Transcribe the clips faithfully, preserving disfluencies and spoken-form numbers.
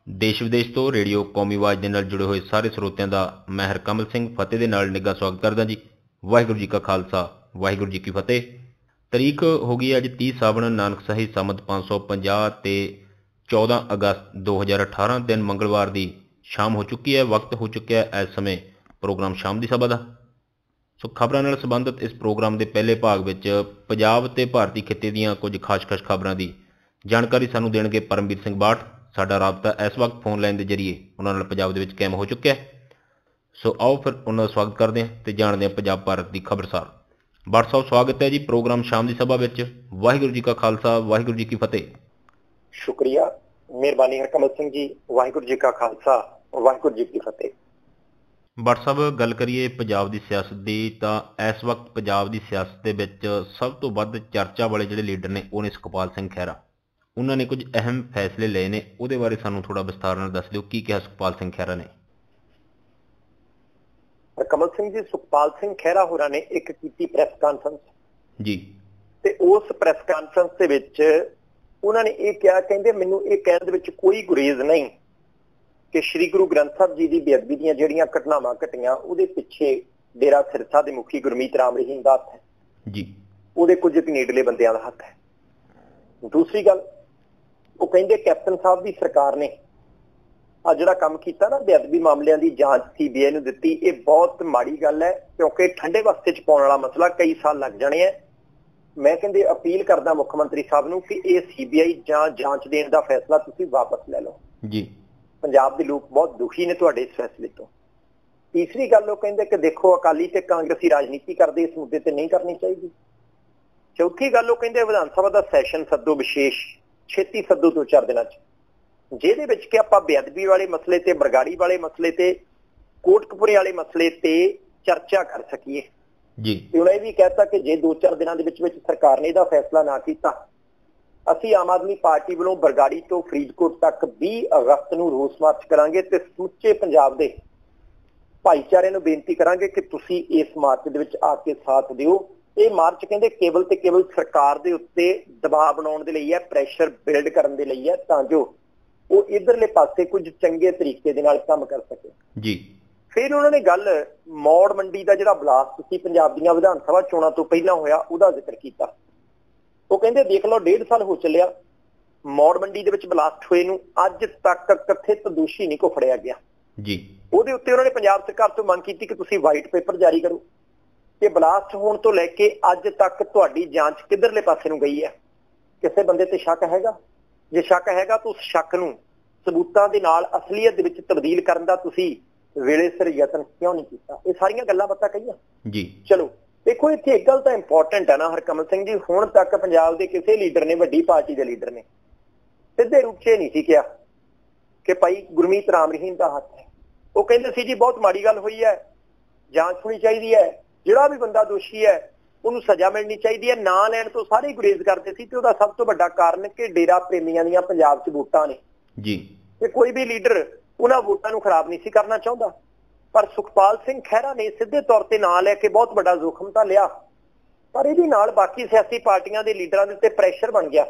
ਦੇਸ਼ ਵਿਦੇਸ਼ ਤੋਂ ਰੇਡੀਓ ਕੌਮੀ ਆਵਾਜ਼ ਦੇ ਨਾਲ ਜੁੜੇ ਹੋਏ ਸਾਰੇ ਸਰੋਤਿਆਂ ਦਾ ਮੈਂ ਹਰਕਮਲ ਸਿੰਘ ਫਤਿਹ ਦੇ ਨਾਲ ਨਿੱਘਾ ਸਵਾਗਤ ਕਰਦਾ ਜੀ। ਵਾਹਿਗੁਰੂ ਜੀ ਕਾ ਖਾਲਸਾ, ਵਾਹਿਗੁਰੂ ਜੀ ਕੀ ਫਤਿਹ। ਤਰੀਕ ਹੋ ਗਈ ਅੱਜ ਤੀਹ ਸਾਵਣ ਨਾਨਕਸ਼ਾਹੀ ਸੰਮਤ ਪੰਜ ਸੌ ਪੰਜਾਹ ਤੇ ਚੌਦਾਂ ਅਗਸਤ ਦੋ ਹਜ਼ਾਰ ਅਠਾਰਾਂ ਦਿਨ ਮੰਗਲਵਾਰ ਦੀ ਸ਼ਾਮ ਹੋ ਚੁੱਕੀ ਹੈ। ਵਕਤ ਹੋ ਚੁੱਕਿਆ ਹੈ ਇਸ ਸਮੇਂ ਪ੍ਰੋਗਰਾਮ ਸ਼ਾਮ ਦੀ ਸਭਾ ਦਾ। ਸੋ ਖਬਰਾਂ ਨਾਲ ਸੰਬੰਧਿਤ ਇਸ ਪ੍ਰੋਗਰਾਮ ਦੇ ਪਹਿਲੇ ਭਾਗ ਵਿੱਚ ਪੰਜਾਬ ਤੇ ਭਾਰਤੀ ਖਿੱਤੇ ਦੀਆਂ ਕੁਝ ਖਾਸ-ਖਾਸ ਖਬਰਾਂ ਦੀ ਜਾਣਕਾਰੀ ਸਾਨੂੰ ਦੇਣਗੇ ਪਰਮਵੀਰ ਸਿੰਘ ਬਾਠ। ਸਾਡਾ ਰਾਬਤਾ ਇਸ ਵਕਤ ਫੋਨ ਲਾਈਨ ਦੇ ਜਰੀਏ ਉਹਨਾਂ ਨਾਲ ਪੰਜਾਬ ਦੇ ਵਿੱਚ ਕਾਇਮ ਹੋ ਚੁੱਕਿਆ ਹੈ। ਸੋ ਆਓ ਫਿਰ ਉਹਨਾਂ ਦਾ ਸਵਾਗਤ ਕਰਦੇ ਹਾਂ ਤੇ ਜਾਣਦੇ ਹਾਂ ਪੰਜਾਬ ਭਾਰਤ ਦੀ ਖਬਰਸਾਰ। ਬਾਠ ਸਾਹਿਬ, ਸਵਾਗਤ ਹੈ ਜੀ ਪ੍ਰੋਗਰਾਮ ਸ਼ਾਮ ਦੀ ਸਭਾ ਵਿੱਚ। ਵਾਹਿਗੁਰੂ ਜੀ ਕਾ ਖਾਲਸਾ, ਵਾਹਿਗੁਰੂ ਜੀ ਕੀ ਫਤਿਹ। ਸ਼ੁਕਰੀਆ, ਮਿਹਰਬਾਨੀ ਹਰਕਮਲ ਸਿੰਘ ਜੀ। ਵਾਹਿਗੁਰੂ ਜੀ ਕਾ ਖਾਲਸਾ, ਵਾਹਿਗੁਰੂ ਜੀ ਕੀ ਫਤਿਹ। ਬਾਠ ਸਾਹਿਬ, ਗੱਲ ਕਰੀਏ ਪੰਜਾਬ ਦੀ ਸਿਆਸਤ ਦੀ ਤਾਂ ਇਸ ਵਕਤ ਪੰਜਾਬ ਦੀ ਸਿਆਸਤ ਦੇ ਵਿੱਚ ਸਭ ਤੋਂ ਵੱਧ ਚਰਚਾ ਵਾਲੇ ਜਿਹੜੇ ਲੀਡਰ ਨੇ ਉਹ ਨੇ ਸੁਖਪਾਲ ਸਿੰਘ ਖਹਿਰਾ। ਉਹਨਾਂ ਨੇ ਕੁਝ ਅਹਿਮ ਫੈਸਲੇ ਲਏ ਨੇ, ਉਹਦੇ ਬਾਰੇ ਸਾਨੂੰ ਥੋੜਾ ਵਿਸਥਾਰ ਨਾਲ ਦੱਸ ਦਿਓ, ਕੀ ਕਿਹਾ ਸੁਖਪਾਲ ਸਿੰਘ ਖਹਿਰਾ ਨੇ? ਕਮਲ ਸਿੰਘ ਜੀ, ਸੁਖਪਾਲ ਸਿੰਘ ਖਹਿਰਾ ਹੋਰਾਂ ਨੇ ਇੱਕ ਕੀਤੀ ਪ੍ਰੈਸ ਕਾਨਫਰੰਸ ਜੀ, ਤੇ ਉਸ ਪ੍ਰੈਸ ਕਾਨਫਰੰਸ ਦੇ ਵਿੱਚ ਉਹਨਾਂ ਨੇ ਇਹ ਕਿਹਾ, ਕਹਿੰਦੇ ਮੈਨੂੰ ਇਹ ਕਹਿਣ ਦੇ ਵਿੱਚ ਕੋਈ ਗੁਰੇਜ਼ ਨਹੀਂ ਕਿ ਸ਼੍ਰੀ ਗੁਰੂ ਗ੍ਰੰਥ ਸਾਹਿਬ ਜੀ ਦੀ ਬੇਅਦਬੀ ਦੀਆਂ ਜਿਹੜੀਆਂ ਘਟਨਾਵਾਂ ਘਟੀਆਂ ਉਹਦੇ ਪਿੱਛੇ ਡੇਰਾ ਸਿਰਸਾ ਦੇ ਮੁਖੀ ਗੁਰਮੀਤ ਰਾਮ ਰਹੀਮ ਦਾ ਹੱਥ ਹੈ ਜੀ, ਉਹਦੇ ਕੁਝ ਨੇੜਲੇ ਬੰਦਿਆਂ ਦਾ ਹੱਥ ਹੈ। ਦੂਸਰੀ ਗੱਲ, ਉਹ ਕਹਿੰਦੇ ਕੈਪਟਨ ਸਾਹਿਬ ਦੀ ਸਰਕਾਰ ਨੇ ਆ ਜਿਹੜਾ ਕੰਮ ਕੀਤਾ ਨਾ, ਬੇਅਦਬੀ ਮਾਮਲਿਆਂ ਦੀ ਜਾਂਚ ਸੀਬੀਆਈ ਨੂੰ ਦਿੱਤੀ, ਇਹ ਬਹੁਤ ਮਾੜੀ ਗੱਲ ਹੈ ਕਿਉਂਕਿ ਠੰਡੇ ਵਸਤੇ ਚ ਪਾਉਣ ਵਾਲਾ ਮਸਲਾ, ਕਈ ਸਾਲ ਲੱਗ ਜਾਣੇ ਆ। ਮੈਂ ਕਹਿੰਦੇ ਅਪੀਲ ਕਰਦਾ ਮੁੱਖ ਮੰਤਰੀ ਸਾਹਿਬ ਨੂੰ ਕਿ ਇਹ ਸੀਬੀਆਈ ਜਾਂ ਜਾਂਚ ਦੇਣ ਦਾ ਫੈਸਲਾ ਤੁਸੀਂ ਵਾਪਸ ਲੈ ਲਓ ਜੀ। ਪੰਜਾਬ ਦੇ ਲੋਕ ਬਹੁਤ ਦੁਖੀ ਨੇ ਤੁਹਾਡੇ ਇਸ ਫੈਸਲੇ ਤੋਂ। ਤੀਸਰੀ ਗੱਲ, ਉਹ ਕਹਿੰਦੇ ਕਿ ਦੇਖੋ ਅਕਾਲੀ ਤੇ ਕਾਂਗਰਸੀ ਰਾਜਨੀਤੀ ਕਰਦੇ, ਇਸ ਮੁੱਦੇ ਤੇ ਨਹੀਂ ਕਰਨੀ ਚਾਹੀਦੀ। ਚੌਥੀ ਗੱਲ, ਉਹ ਕਹਿੰਦੇ ਵਿਧਾਨ ਸਭਾ ਦਾ ਸੈਸ਼ਨ ਸੱਦੋ, ਵਿਸ਼ੇਸ਼ ਛੇਤੀ ਸੱਦੋ ਦੋ ਚਾਰ ਦਿਨਾਂ ਚ, ਜਿਹਦੇ ਵਿੱਚ ਕਿ ਆਪਾਂ ਬੇਅਦਬੀ ਵਾਲੇ ਮਸਲੇ ਤੇ, ਬਰਗਾੜੀ ਵਾਲੇ ਮਸਲੇ ਤੇ, ਕੋਟਕਪੁਰੇ ਵਾਲੇ ਮਸਲੇ ਤੇ ਚਰਚਾ ਕਰ ਸਕੀਏ ਜੀ। ਤੇ ਉਹਨਾਂ ਇਹ ਵੀ ਕਹਿਤਾ ਕਿ ਜੇ ਦੋ ਚਾਰ ਦਿਨਾਂ ਦੇ ਵਿੱਚ ਵਿੱਚ ਸਰਕਾਰ ਨੇ ਇਹਦਾ ਫੈਸਲਾ ਨਾ ਕੀਤਾ, ਅਸੀਂ ਆਮ ਆਦਮੀ ਪਾਰਟੀ ਵੱਲੋਂ ਬਰਗਾੜੀ ਤੋਂ ਫਰੀਦਕੋਟ ਤੱਕ ਵੀਹ ਅਗਸਤ ਨੂੰ ਰੋਸ ਮਾਰਚ ਕਰਾਂਗੇ ਤੇ ਸਮੁੱਚੇ ਪੰਜਾਬ ਦੇ ਭਾਈਚਾਰੇ ਨੂੰ ਬੇਨਤੀ ਕਰਾਂਗੇ ਕਿ ਤੁਸੀਂ ਇਸ ਮਾਰਚ ਦੇ ਵਿੱਚ ਆ ਕੇ ਸਾਥ ਦਿਓ। ਇਹ ਮਾਰਚ ਕਹਿੰਦੇ ਕੇਵਲ ਤੇ ਕੇਵਲ ਸਰਕਾਰ ਦੇ ਉੱਤੇ ਦਬਾਅ ਬਣਾਉਣ ਦੇ ਲਈ ਹੈ, ਪ੍ਰੈਸ਼ਰ ਬਿਲਡ ਕਰਨ ਦੇ ਲਈ ਹੈ, ਤਾਂ ਜੋ ਉਹ ਇਧਰਲੇ ਪਾਸੇ ਕੁਝ ਚੰਗੇ ਤਰੀਕੇ ਦੇ ਨਾਲ ਕੰਮ ਕਰ ਸਕੇ ਜੀ। ਫਿਰ ਉਹਨਾਂ ਨੇ ਗੱਲ ਮੌੜ ਮੰਡੀ ਦਾ ਜਿਹੜਾ ਬਲਾਸਟ ਸੀ ਪੰਜਾਬ ਦੀਆਂ ਵਿਧਾਨ ਸਭਾ ਚੋਣਾਂ ਤੋਂ ਪਹਿਲਾਂ ਹੋਇਆ, ਉਹਦਾ ਜ਼ਿਕਰ ਕੀਤਾ। ਉਹ ਕਹਿੰਦੇ ਦੇਖ ਲਓ, ਡੇਢ ਸਾਲ ਹੋ ਚੱਲਿਆ ਮੌੜ ਮੰਡੀ ਦੇ ਵਿੱਚ ਬਲਾਸਟ ਹੋਏ ਨੂੰ, ਅੱਜ ਤੱਕ ਕਥਿਤ ਦੋਸ਼ੀ ਨਹੀਂ ਕੋ ਫੜਿਆ ਗਿਆ ਜੀ। ਉਹਦੇ ਉੱਤੇ ਉਹਨਾਂ ਨੇ ਪੰਜਾਬ ਸਰਕਾਰ ਤੋਂ ਮੰਗ ਕੀਤੀ ਕਿ ਤੁਸੀਂ ਵਾਈਟ ਪੇਪਰ ਜਾਰੀ ਕਰੋ ਕਿ ਬਲਾਸਟ ਹੋਣ ਤੋਂ ਲੈ ਕੇ ਅੱਜ ਤੱਕ ਤੁਹਾਡੀ ਜਾਂਚ ਕਿੱਧਰਲੇ ਪਾਸੇ ਨੂੰ ਗਈ ਹੈ। ਕਿਸੇ ਬੰਦੇ ਤੇ ਸ਼ੱਕ ਹੈਗਾ? ਜੇ ਸ਼ੱਕ ਹੈਗਾ ਤਾਂ ਉਸ ਸ਼ੱਕ ਨੂੰ ਸਬੂਤਾਂ ਦੇ ਨਾਲ ਅਸਲੀਅਤ ਦੇ ਵਿੱਚ ਤਬਦੀਲ ਕਰਨ ਦਾ ਤੁਸੀਂ ਵੇਲੇ ਸਿਰ ਯਤਨ ਕਿਉਂ ਨਹੀਂ ਕੀਤਾ? ਇਹ ਸਾਰੀਆਂ ਗੱਲਾਂ ਬਾਤਾਂ ਕਹੀਆਂ ਜੀ। ਚਲੋ ਦੇਖੋ, ਇੱਥੇ ਇੱਕ ਗੱਲ ਤਾਂ ਇੰਪੋਰਟੈਂਟ ਹੈ ਨਾ ਹਰਕਮਲ ਸਿੰਘ ਜੀ, ਹੁਣ ਤੱਕ ਪੰਜਾਬ ਦੇ ਕਿਸੇ ਲੀਡਰ ਨੇ, ਵੱਡੀ ਪਾਰਟੀ ਦੇ ਲੀਡਰ ਨੇ, ਸਿੱਧੇ ਰੂਪ 'ਚ ਨਹੀਂ ਸੀ ਕਿਹਾ ਕਿ ਭਾਈ ਗੁਰਮੀਤ ਰਾਮ ਰਹੀਮ ਦਾ ਹੱਥ ਹੈ। ਉਹ ਕਹਿੰਦੇ ਸੀ ਜੀ ਬਹੁਤ ਮਾੜੀ ਗੱਲ ਹੋਈ ਹੈ, ਜਾਂਚ ਹੋਣੀ ਚਾਹੀਦੀ ਹੈ, ਜਿਹੜਾ ਵੀ ਬੰਦਾ ਦੋਸ਼ੀ ਹੈ ਉਹਨੂੰ ਸਜ਼ਾ ਮਿਲਣੀ ਚਾਹੀਦੀ ਹੈ। ਨਾਂ ਲੈਣ ਤੋਂ ਸਾਰੇ ਗੁਰੇਜ਼ ਕਰਦੇ ਸੀ ਤੇ ਉਹਦਾ ਸਭ ਤੋਂ ਵੱਡਾ ਕਾਰਨ ਕਿ ਡੇਰਾ ਪ੍ਰੇਮੀਆਂ ਦੀਆਂ ਪੰਜਾਬ 'ਚ ਵੋਟਾਂ ਨੇ ਜੀ, ਤੇ ਕੋਈ ਵੀ ਲੀਡਰ ਉਹਨਾਂ ਵੋਟਾਂ ਨੂੰ ਖਰਾਬ ਨਹੀਂ ਸੀ ਕਰਨਾ ਚਾਹੁੰਦਾ। ਪਰ ਸੁਖਪਾਲ ਸਿੰਘ ਖਹਿਰਾ ਨੇ ਸਿੱਧੇ ਤੌਰ ਤੇ ਨਾਂ ਲੈ ਕੇ ਬਹੁਤ ਵੱਡਾ ਜ਼ੋਖਮ ਤਾਂ ਲਿਆ, ਪਰ ਇਹਦੇ ਨਾਲ ਬਾਕੀ ਸਿਆਸੀ ਪਾਰਟੀਆਂ ਦੇ ਲੀਡਰਾਂ ਦੇ ਉੱਤੇ ਪ੍ਰੈਸ਼ਰ ਬਣ ਗਿਆ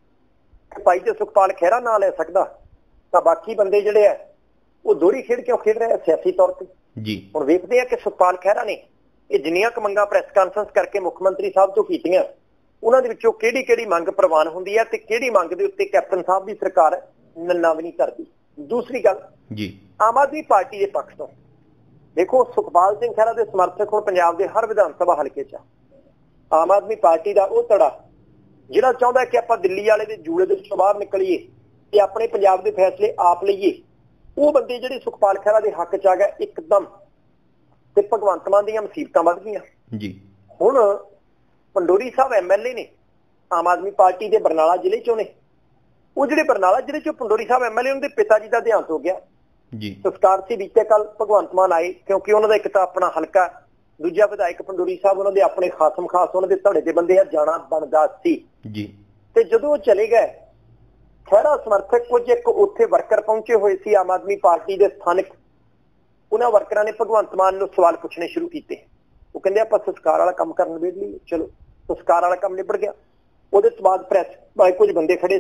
ਕਿ ਭਾਈ ਜੇ ਸੁਖਪਾਲ ਖਹਿਰਾ ਨਾਂ ਲੈ ਸਕਦਾ ਤਾਂ ਬਾਕੀ ਬੰਦੇ ਜਿਹੜੇ ਆ ਉਹ ਦੋਹਰੀ ਖੇਡ ਕਿਉਂ ਖੇਡ ਰਹੇ ਆ ਸਿਆਸੀ ਤੌਰ ਤੇ ਜੀ। ਹੁਣ ਵੇਖਦੇ ਆ ਕਿ ਸੁਖਪਾਲ ਖਹਿਰਾ ਨੇ ਇਹ ਜਿੰਨੀਆਂ ਕੁ ਮੰਗਾਂ ਪ੍ਰੈਸ ਕਾਨਫਰੰਸ ਕਰਕੇ ਮੁੱਖ ਮੰਤਰੀ ਸਾਹਿਬ ਤੋਂ ਕੀਤੀਆਂ, ਉਹਨਾਂ ਦੇ ਵਿੱਚੋਂ ਕਿਹੜੀ ਕਿਹੜੀ ਮੰਗ ਪ੍ਰਵਾਨ ਹੁੰਦੀ ਹੈ ਤੇ ਕਿਹੜੀ ਮੰਗ ਦੇ ਉੱਤੇ ਕੈਪਟਨ ਸਾਹਿਬ ਦੀ ਸਰਕਾਰ ਨੰਨਾ ਵੀ ਨਹੀਂ ਕਰਦੀ। ਦੂਸਰੀ ਗੱਲ ਜੀ, ਆਮ ਆਦਮੀ ਪਾਰਟੀ ਦੇ ਪੱਖ ਤੋਂ ਦੇਖੋ, ਸੁਖਪਾਲ ਸਿੰਘ ਖਹਿਰਾ ਦੇ ਸਮਰਥਕ ਹੁਣ ਪੰਜਾਬ ਦੇ ਹਰ ਵਿਧਾਨ ਸਭਾ ਹਲਕੇ 'ਚ ਆਮ ਆਦਮੀ ਪਾਰਟੀ ਦਾ ਉਹ ਧੜਾ ਜਿਹੜਾ ਚਾਹੁੰਦਾ ਕਿ ਆਪਾਂ ਦਿੱਲੀ ਵਾਲੇ ਦੇ ਜੂੜੇ ਦੇ ਵਿੱਚੋਂ ਬਾਹਰ ਨਿਕਲੀਏ ਤੇ ਆਪਣੇ ਪੰਜਾਬ ਦੇ ਫੈਸਲੇ ਆਪ ਲਈਏ, ਉਹ ਬੰਦੇ ਜਿਹੜੇ ਸੁਖਪਾਲ ਖਹਿਰਾ ਦੇ ਹੱਕ 'ਚ ਆ ਗਏ ਇੱਕਦਮ, ਤੇ ਭਗਵੰਤ ਮਾਨ ਦੀਆਂ ਮੁਸੀਬਤਾਂ ਵੱਧ ਗਈਆਂ ਜੀ। ਹੁਣ Pandori Sahib M L A ਨੇ ਆਮ ਆਦਮੀ ਪਾਰਟੀ ਦੇ ਬਰਨਾਲਾ ਜ਼ਿਲ੍ਹੇ 'ਚੋਂ ਨੇ, ਉਹ ਜਿਹੜੇ ਬਰਨਾਲਾ ਜ਼ਿਲ੍ਹੇ 'ਚੋਂ Pandori Sahib M L A, ਉਹਨਾਂ ਦੇ ਪਿਤਾ ਜੀ ਦਾ ਦੇਹਾਂਤ ਹੋ ਗਿਆ ਜੀ। ਸੰਸਕਾਰ ਸੀ ਬੀਤੇ ਕੱਲ, ਭਗਵੰਤ ਮਾਨ ਆਏ ਕਿਉਂਕਿ ਉਹਨਾਂ ਦਾ ਇੱਕ ਤਾਂ ਆਪਣਾ ਹਲਕਾ, ਦੂਜਾ ਵਿਧਾਇਕ ਪੰਡੋਰੀ ਸਾਹਿਬ ਉਹਨਾਂ ਦੇ ਆਪਣੇ ਖਾਸਮ ਖਾਸ ਉਹਨਾਂ ਦੇ ਧੜੇ ਦੇ ਬੰਦੇ ਆ, ਜਾਣਾ ਬਣਦਾ ਸੀ ਜੀ। ਤੇ ਜਦੋਂ ਉਹ ਚਲੇ ਗਏ, ਖਹਿਰਾ ਸਮਰਥਕ ਕੁਝ ਇੱਕ ਉੱਥੇ ਵਰਕਰ ਪਹੁੰਚੇ ਹੋਏ ਸੀ ਆਮ ਆਦਮੀ ਪਾਰਟੀ ਦੇ ਸਥਾਨਕ, ਉਹਨਾਂ ਵਰਕਰਾਂ ਨੇ ਭਗਵੰਤ ਮਾਨ ਨੂੰ ਸਵਾਲ ਪੁੱਛਣੇ ਸ਼ੁਰੂ ਕੀਤੇ। ਉਹ ਕਹਿੰਦੇ ਆਪਾਂ ਸੰਸਕਾਰ ਵਾਲਾ ਕੰਮ ਕਰਨ ਵੇੜ ਲਈ, ਚਲੋ ਸੰਸਕਾਰ ਵਾਲਾ ਕੰਮ ਨਿਬੜ ਗਿਆ। ਉਹਦੇ ਤੋਂ ਬਾਅਦ ਪ੍ਰੈਸ ਵਾਲੇ ਕੁਝ ਬੰਦੇ ਖੜੇ ਸੀ,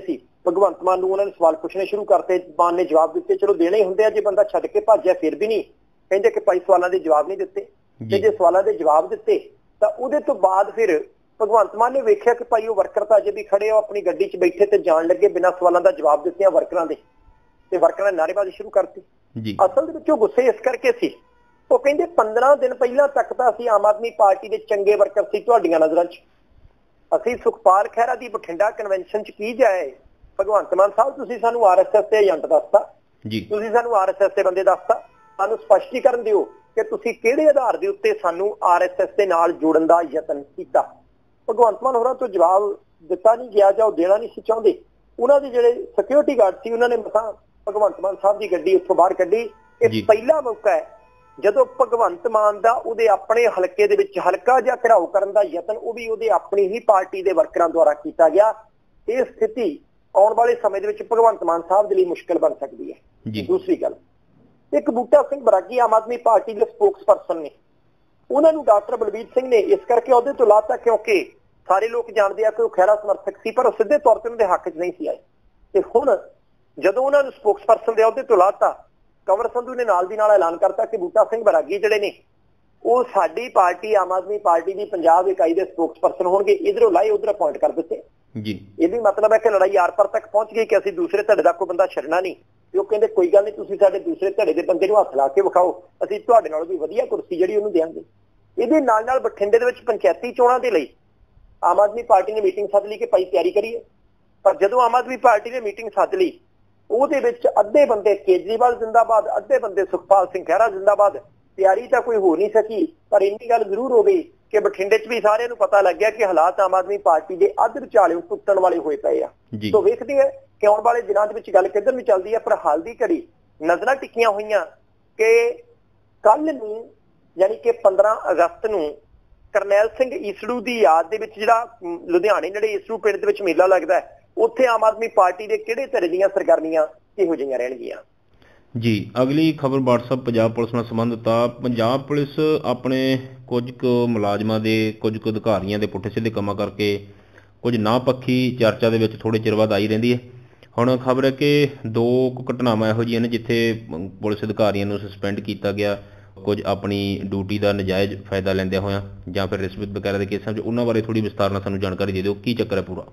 ਭਗਵੰਤ ਮਾਨ ਨੂੰ ਉਹਨਾਂ ਨੇ ਸਵਾਲ ਪੁੱਛਣੇ ਸ਼ੁਰੂ ਕਰਤੇ, ਮਾਨ ਨੇ ਜਵਾਬ ਦਿੱਤੇ। ਚਲੋ ਦੇਣੇ ਹੀ ਹੁੰਦੇ ਆ, ਜੇ ਬੰਦਾ ਛੱਡ ਕੇ ਭੱਜਿਆ ਫਿਰ ਵੀ ਨਹੀਂ ਕਹਿੰਦੇ ਕਿ ਭਾਈ ਸਵਾਲਾਂ ਦੇ ਜਵਾਬ ਨਹੀਂ ਦਿੱਤੇ। ਤੇ ਜੇ ਸਵਾਲਾਂ ਦੇ ਜਵਾਬ ਦਿੱਤੇ ਤਾਂ ਉਹਦੇ ਤੋਂ ਬਾਅਦ ਫਿਰ ਭਗਵੰਤ ਮਾਨ ਨੇ ਵੇਖਿਆ ਕਿ ਭਾਈ ਉਹ ਵਰਕਰ ਤਾਂ ਅਜੇ ਵੀ ਖੜੇ ਆ, ਆਪਣੀ ਗੱਡੀ 'ਚ ਬੈਠੇ ਤੇ ਜਾਣ ਲੱਗੇ ਬਿਨਾਂ ਸਵਾਲਾਂ ਦਾ ਜਵਾਬ ਦਿੱਤਿਆਂ ਵਰਕਰਾਂ ਦੇ, ਤੇ ਵਰਕਰਾਂ ਨੇ ਨਾਅਰੇਬਾਜ਼ੀ ਸ਼ੁਰੂ ਕਰਤੀ। ਅਸਲ ਦੇ ਵਿੱਚ ਉਹ ਗੁੱਸੇ ਇਸ ਕਰਕੇ ਸੀ, ਉਹ ਕਹਿੰਦੇ ਪੰਦਰਾਂ ਦਿਨ ਪਹਿਲਾਂ ਤੱਕ ਤਾਂ ਅਸੀਂ ਆਮ ਆਦਮੀ ਪਾਰਟੀ ਦੇ ਚੰਗੇ ਵਰਕਰ ਸੀ ਤੁਹਾਡੀਆਂ ਨਜ਼ਰਾਂ 'ਚ। ਅਸੀਂ ਸੁਖਪਾਲ ਖਹਿਰਾ ਦੀ ਬਠਿੰਡਾ ਕਨਵੈਨਸ਼ਨ 'ਚ ਕੀ ਜਾਏ, ਭਗਵੰਤ ਮਾਨ ਸਾਹਿਬ ਤੁਸੀਂ ਸਾਨੂੰ ਆਰ ਐਸ ਐਸ ਦੇ ਏਜੰਟ ਦੱਸਤਾ, ਤੁਸੀਂ ਸਾਨੂੰ ਆਰ ਐਸ ਐਸ ਦੇ ਬੰਦੇ ਦੱਸਤਾ, ਸਾਨੂੰ ਸਪਸ਼ਟੀਕਰਨ ਦਿਓ ਕਿ ਤੁਸੀਂ ਕਿਹੜੇ ਆਧਾਰ ਦੇ ਉੱਤੇ ਸਾਨੂੰ ਆਰ ਐਸ ਐਸ ਦੇ ਨਾਲ ਜੋੜਨ ਦਾ ਯਤਨ ਕੀਤਾ। ਭਗਵੰਤ ਮਾਨ ਹੋਰਾਂ ਤੋਂ ਜਵਾਬ ਦਿੱਤਾ ਨਹੀਂ ਗਿਆ ਜਾਂ ਉਹ ਦੇਣਾ ਨਹੀਂ ਸੀ ਚਾਹੁੰਦੇ। ਉਹਨਾਂ ਦੇ ਜਿਹੜੇ ਸਿਕਿਉਰਿਟੀ ਗਾਰਡ ਸੀ ਉਹਨਾਂ ਨੇ ਮਸਾਂ ਭਗਵੰਤ ਮਾਨ ਸਾਹਿਬ ਦੀ ਗੱਡੀ ਉੱਥੋਂ ਬਾਹਰ ਕੱਢੀ। ਇਹ ਪਹਿਲਾ ਮੌਕਾ ਹੈ ਜਦੋਂ ਭਗਵੰਤ ਮਾਨ ਦਾ ਉਹਦੇ ਆਪਣੇ ਹਲਕੇ ਦੇ ਵਿੱਚ ਹਲਕਾ ਜਿਹਾ ਘਿਰਾਓ ਕਰਨ ਦਾ ਯਤਨ ਉਹ ਵੀ ਉਹਦੇ ਆਪਣੀ ਹੀ ਪਾਰਟੀ ਦੇ ਵਰਕਰਾਂ ਦੁਆਰਾ ਕੀਤਾ ਗਿਆ। ਇਹ ਸਥਿਤੀ ਆਉਣ ਵਾਲੇ ਸਮੇਂ ਦੇ ਵਿੱਚ ਭਗਵੰਤ ਮਾਨ ਸਾਹਿਬ ਦੇ ਲਈ ਮੁਸ਼ਕਲ ਬਣ ਸਕਦੀ ਹੈ। ਦੂਸਰੀ ਗੱਲ, ਇੱਕ ਬੂਟਾ ਸਿੰਘ ਬਰਾਗੀ ਆਮ ਆਦਮੀ ਪਾਰਟੀ ਦੇ ਸਪੋਕਸ ਪਰਸਨ ਨੇ, ਉਹਨਾਂ ਨੂੰ ਡਾਕਟਰ ਬਲਬੀਰ ਸਿੰਘ ਨੇ ਇਸ ਕਰਕੇ ਅਹੁਦੇ ਤੋਂ ਲਾਤਾ ਕਿਉਂਕਿ ਸਾਰੇ ਲੋਕ ਜਾਣਦੇ ਆ ਕਿ ਉਹ ਖਹਿਰਾ ਸਮਰਥਕ ਸੀ, ਪਰ ਉਹ ਸਿੱਧੇ ਤੌਰ ਤੇ ਉਹਨਾਂ ਦੇ ਹੱਕ 'ਚ ਨਹੀਂ ਸੀ ਆਏ। ਤੇ ਹੁਣ ਜਦੋਂ ਉਹਨਾਂ ਨੂੰ ਸਪੋਕਸ ਪਰਸਨ ਦੇ ਅਹੁਦੇ ਤੋਂ ਲਾਤਾ, ਕੰਵਰ ਸੰਧੂ ਨੇ ਨਾਲ ਦੀ ਨਾਲ ਐਲਾਨ ਕਰਤਾ ਕਿ ਬੂਟਾ ਸਿੰਘ ਬਰਾਗੀ ਜਿਹੜੇ ਨੇ ਉਹ ਸਾਡੀ ਪਾਰਟੀ ਆਮ ਆਦਮੀ ਪਾਰਟੀ ਦੀ ਪੰਜਾਬ ਇਕਾਈ ਦੇ ਸਪੋਕਸ ਪਰਸਨ ਹੋਣਗੇ। ਇਧਰੋਂ ਲਾਏ ਉਧਰ ਅਪਾਇੰਟ ਕਰ ਦਿੱਤੇ। ਜੀ ਇਹ ਵੀ ਮਤਲਬ ਹੈ ਕਿ ਲੜਾਈ ਆਰ ਪਾਰ ਤੱਕ ਪਹੁੰਚ ਗਈ ਕਿ ਅਸੀਂ ਦੂਸਰੇ ਧੜੇ ਦਾ ਕੋਈ ਬੰਦਾ ਛੱਡਣਾ ਨਹੀਂ। ਤੇ ਉਹ ਕਹਿੰਦੇ ਕੋਈ ਗੱਲ ਨਹੀਂ, ਤੁਸੀਂ ਸਾਡੇ ਦੂਸਰੇ ਧੜੇ ਦੇ ਬੰਦੇ ਨੂੰ ਹੱਥ ਲਾ ਕੇ ਵਿਖਾਓ, ਅਸੀਂ ਤੁਹਾਡੇ ਨਾਲੋਂ ਵੀ ਵਧੀਆ ਕੁਰਸੀ ਜਿਹੜੀ ਉਹਨੂੰ ਦੇਵਾਂਗੇ। ਇਹਦੇ ਨਾਲ ਨਾਲ ਬਠਿੰਡੇ ਦੇ ਵਿੱਚ ਪੰਚਾਇਤੀ ਚੋਣਾਂ ਦੇ ਲਈ ਆਮ ਆਦਮੀ ਪਾਰਟੀ ਨੇ ਮੀਟਿੰਗ ਸੱਦ ਲਈ ਕਿ ਭਾਈ ਤਿਆਰੀ ਕਰੀਏ। ਪਰ ਜਦੋਂ ਆਮ ਆਦਮੀ ਪਾਰਟੀ ਨੇ ਮੀਟਿੰਗ ਸੱਦ ਲਈ ਉਹਦੇ ਵਿੱਚ ਅੱਧੇ ਬੰਦੇ ਕੇਜਰੀਵਾਲ ਜ਼ਿੰਦਾਬਾਦ, ਅੱਧੇ ਬੰਦੇ ਸੁਖਪਾਲ ਸਿੰਘ ਖਹਿਰਾ ਜ਼ਿੰਦਾਬਾਦ। ਤਿਆਰੀ ਤਾਂ ਕੋਈ ਹੋ ਨਹੀਂ ਸਕੀ, ਪਰ ਇੰਨੀ ਗੱਲ ਜ਼ਰੂਰ ਹੋ ਗਈ ਕਿ ਬਠਿੰਡੇ 'ਚ ਵੀ ਸਾਰਿਆਂ ਨੂੰ ਪਤਾ ਲੱਗਿਆ ਕਿ ਹਾਲਾਤ ਆਮ ਆਦਮੀ ਪਾਰਟੀ ਦੇ ਅੱਧ ਵਿਚਾਲੇ ਟੁੱਟਣ ਵਾਲੇ ਹੋਏ ਪਏ ਆ। ਸੋ ਵੇਖਦੇ ਆ ਕਿ ਆਉਣ ਵਾਲੇ ਦਿਨਾਂ ਦੇ ਵਿੱਚ ਗੱਲ ਕਿੱਧਰ ਨੂੰ ਚੱਲਦੀ ਹੈ। ਪਰ ਹਾਲ ਦੀ ਘੜੀ ਨਜ਼ਰਾਂ ਟਿੱਕੀਆਂ ਹੋਈਆਂ ਕਿ ਕੱਲ ਨੂੰ ਯਾਨੀ ਕਿ ਪੰਦਰਾਂ ਅਗਸਤ ਨੂੰ ਕਰਨੈਲ ਸਿੰਘ ਈਸੜੂ ਦੀ ਯਾਦ ਦੇ ਵਿੱਚ ਜਿਹੜਾ ਲੁਧਿਆਣੇ ਨੇੜੇ ਈਸੜੂ ਪਿੰਡ ਦੇ ਵਿੱਚ ਮੇਲਾ ਲੱਗਦਾ ਹੈ, ਉੱਥੇ ਆਮ ਆਦਮੀ ਪਾਰਟੀ ਦੇ ਕਿਹੜੇ ਧੜੇ ਦੀਆਂ ਸਰਗਰਮੀਆਂ ਕਿਹੋ ਜਿਹੀਆਂ ਰਹਿਣਗੀਆਂ। ਜੀ ਅਗਲੀ ਖਬਰ WhatsApp ਪੰਜਾਬ ਪੁਲਿਸ ਨਾਲ ਸੰਬੰਧਿਤ ਆ। ਪੰਜਾਬ ਪੁਲਿਸ ਆਪਣੇ ਕੁਝ ਕੁ ਮੁਲਾਜ਼ਮਾਂ ਦੇ ਕੁਝ ਕੁ ਅਧਿਕਾਰੀਆਂ ਦੇ ਪੁੱਠੇ ਸਿੱਧੇ ਕੰਮਾਂ ਕਰਕੇ ਕੁਝ ਨਾ ਪੱਖੀ ਚਰਚਾ ਦੇ ਵਿੱਚ ਥੋੜ੍ਹੇ ਚਿਰ ਬਾਅਦ ਆਈ ਰਹਿੰਦੀ ਹੈ। ਹੁਣ ਖਬਰ ਹੈ ਕਿ ਦੋ ਕੁ ਘਟਨਾਵਾਂ ਇਹੋ ਜਿਹੀਆਂ ਨੇ ਜਿੱਥੇ ਪੁਲਿਸ ਅਧਿਕਾਰੀਆਂ ਨੂੰ ਸਸਪੈਂਡ ਕੀਤਾ ਗਿਆ ਕੁਝ ਆਪਣੀ ਡਿਊਟੀ ਦਾ ਨਜਾਇਜ਼ ਫਾਇਦਾ ਲੈਂਦਿਆਂ ਹੋਇਆਂ ਜਾਂ ਫਿਰ ਰਿਸ਼ਵਤ ਵਗੈਰਾ ਦੇ ਕੇਸਾਂ 'ਚ। ਉਹਨਾਂ ਬਾਰੇ ਥੋੜ੍ਹੀ ਵਿਸਤਾਰ ਨਾਲ ਸਾਨੂੰ ਜਾਣਕਾਰੀ ਦੇ ਦਿਓ, ਕੀ ਚੱਕਰ ਹੈ ਪੂਰਾ।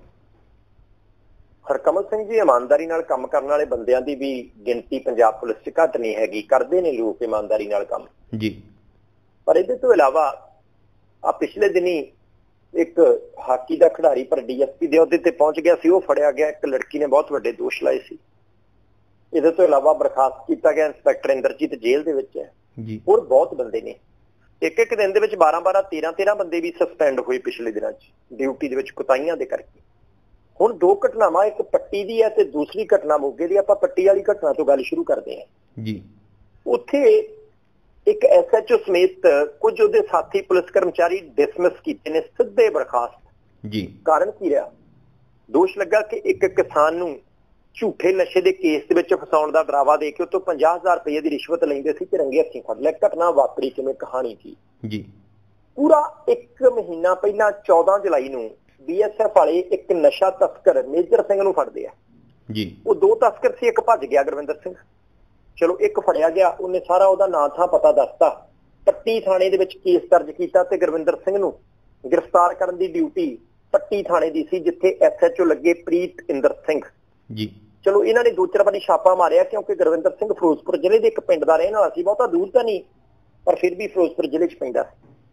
ਹਰਕਮਲ ਸਿੰਘ ਜੀ, ਇਮਾਨਦਾਰੀ ਨਾਲ ਕੰਮ ਕਰਨ ਵਾਲੇ ਬੰਦਿਆਂ ਦੀ ਵੀ ਗਿਣਤੀ ਪੰਜਾਬ ਪੁਲਿਸ 'ਚ ਘੱਟ ਨਹੀਂ ਹੈਗੀ, ਕਰਦੇ ਨੇ ਲੋਕ ਇਮਾਨਦਾਰੀ ਨਾਲ ਕੰਮ ਜੀ। ਪਰ ਇਹਦੇ ਤੋਂ ਇਲਾਵਾ ਆ ਪਿਛਲੇ ਦਿਨੀ ਇੱਕ ਹਾਕੀ ਦਾ ਖਿਡਾਰੀ ਪਰ ਡੀ ਐਸ ਪੀ ਦੇ ਅਹੁਦੇ ਤੇ ਪਹੁੰਚ ਗਿਆ ਸੀ, ਉਹ ਫੜਿਆ ਗਿਆ। ਇੱਕ ਲੜਕੀ ਨੇ ਬਹੁਤ ਵੱਡੇ ਦੋਸ਼ ਲਾਏ ਸੀ। ਇਹਦੇ ਤੋਂ ਇਲਾਵਾ ਬਰਖਾਸਤ ਕੀਤਾ ਗਿਆ ਇੰਸਪੈਕਟਰ ਇੰਦਰਜੀਤ ਜੇਲ੍ਹ ਦੇ ਵਿੱਚ ਹੈ ਜੀ। ਹੋਰ ਬਹੁਤ ਬੰਦੇ ਨੇ, ਇੱਕ ਇੱਕ ਦਿਨ ਦੇ ਵਿੱਚ ਬਾਰਾਂ ਬਾਰਾਂ ਤੇਰਾਂ ਤੇਰਾਂ ਬੰਦੇ ਵੀ ਸਸਪੈਂਡ ਹੋਏ ਪਿਛਲੇ ਦਿਨਾਂ 'ਚ ਡਿਊਟੀ ਦੇ ਵਿੱਚ ਕੁਤਾਹੀਆਂ ਦੇ ਕਰਕੇ। ਹੁਣ ਦੋ ਘਟਨਾਵਾਂ, ਇੱਕ ਪੱਟੀ ਦੀ ਹੈ ਤੇ ਦੂਸਰੀ ਘਟਨਾ ਮੋਗੇ ਦੀ। ਆਪਾਂ ਪੱਟੀ ਵਾਲੀ ਘਟਨਾ ਤੋਂ ਗੱਲ ਸ਼ੁਰੂ ਕਰਦੇ ਹਾਂ ਜੀ। ਉੱਥੇ ਇੱਕ ਐਸ ਐਚ ਓ ਸਮੇਤ ਕੁਝ ਉਹਦੇ ਸਾਥੀ ਪੁਲਿਸ ਕਰਮਚਾਰੀ ਡਿਸਮਿਸ ਕੀਤੇ ਨੇ, ਸਿੱਧੇ ਬਰਖਾਸਤ ਜੀ। ਕਾਰਨ ਕੀ ਰਿਹਾ? ਦੋਸ਼ ਲੱਗਾ ਕਿ ਇੱਕ ਕਿਸਾਨ ਨੂੰ ਝੂਠੇ ਨਸ਼ੇ ਦੇ ਕੇਸ ਦੇ ਵਿੱਚ ਫਸਾਉਣ ਦਾ ਡਰਾਵਾ ਦੇ ਕੇ ਉਹ ਤੋਂ ਪੰਜਾਹ ਹਜ਼ਾਰ ਰੁਪਏ ਦੀ ਰਿਸ਼ਵਤ ਲੈਂਦੇ ਸੀ ਤੇ ਰੰਗੇ ਹੱਥੀਂ ਫੜ ਲਿਆ। ਘਟਨਾ ਵਾਪਰੀ ਕਿਵੇਂ, ਕਹਾਣੀ ਕੀ ਜੀ। ਪੂਰਾ ਇੱਕ ਮਹੀਨਾ ਪਹਿਲਾਂ ਚੌਦਾਂ ਜੁਲਾਈ ਨੂੰ ਬੀ ਐਸ ਐਫ ਵਾਲੇ ਇੱਕ ਨਸ਼ਾ ਤਸਕਰ ਮੇਜਰ ਸਿੰਘ ਨੂੰ ਫੜਦੇ ਆ ਜੀ। ਉਹ ਦੋ ਤਸਕਰ ਸੀ, ਇੱਕ ਭੱਜ ਗਿਆ ਗੁਰਵਿੰਦਰ ਸਿੰਘ। ਚਲੋ ਇੱਕ ਫੜਿਆ ਗਿਆ, ਉਹਨੇ ਸਾਰਾ ਉਹਦਾ ਨਾਂ ਥਾਂ ਪਤਾ ਦੱਸਤਾ, ਪੱਟੀ ਥਾਣੇ ਦੇ ਵਿੱਚ ਕੇਸ ਦਰਜ ਕੀਤਾ ਤੇ ਗੁਰਵਿੰਦਰ ਸਿੰਘ ਨੂੰ ਗ੍ਰਿਫਤਾਰ ਕਰਨ ਦੀ ਡਿਊਟੀ ਪੱਟੀ ਥਾਣੇ ਦੀ ਸੀ, ਜਿੱਥੇ ਐਸ ਐਚ ਓ ਲੱਗੇ ਪ੍ਰੀਤ ਇੰਦਰ ਸਿੰਘ ਜੀ। ਚਲੋ ਇਹਨਾਂ ਨੇ ਦੋ ਚਾਰ ਵਾਰੀ ਛਾਪਾ ਮਾਰਿਆ ਕਿਉਂਕਿ ਗੁਰਵਿੰਦਰ ਸਿੰਘ ਫਿਰੋਜ਼ਪੁਰ ਜ਼ਿਲ੍ਹੇ ਦੇ ਇੱਕ ਪਿੰਡ ਦਾ ਰਹਿਣ ਵਾਲਾ ਸੀ, ਬਹੁਤਾ ਦੂਰ ਤਾਂ ਨਹੀਂ ਪਰ ਫਿਰ ਵੀ ਫਿਰੋਜ਼ਪੁਰ ਜ਼ਿਲ੍ਹੇ 'ਚ ਪੈਂਦਾ।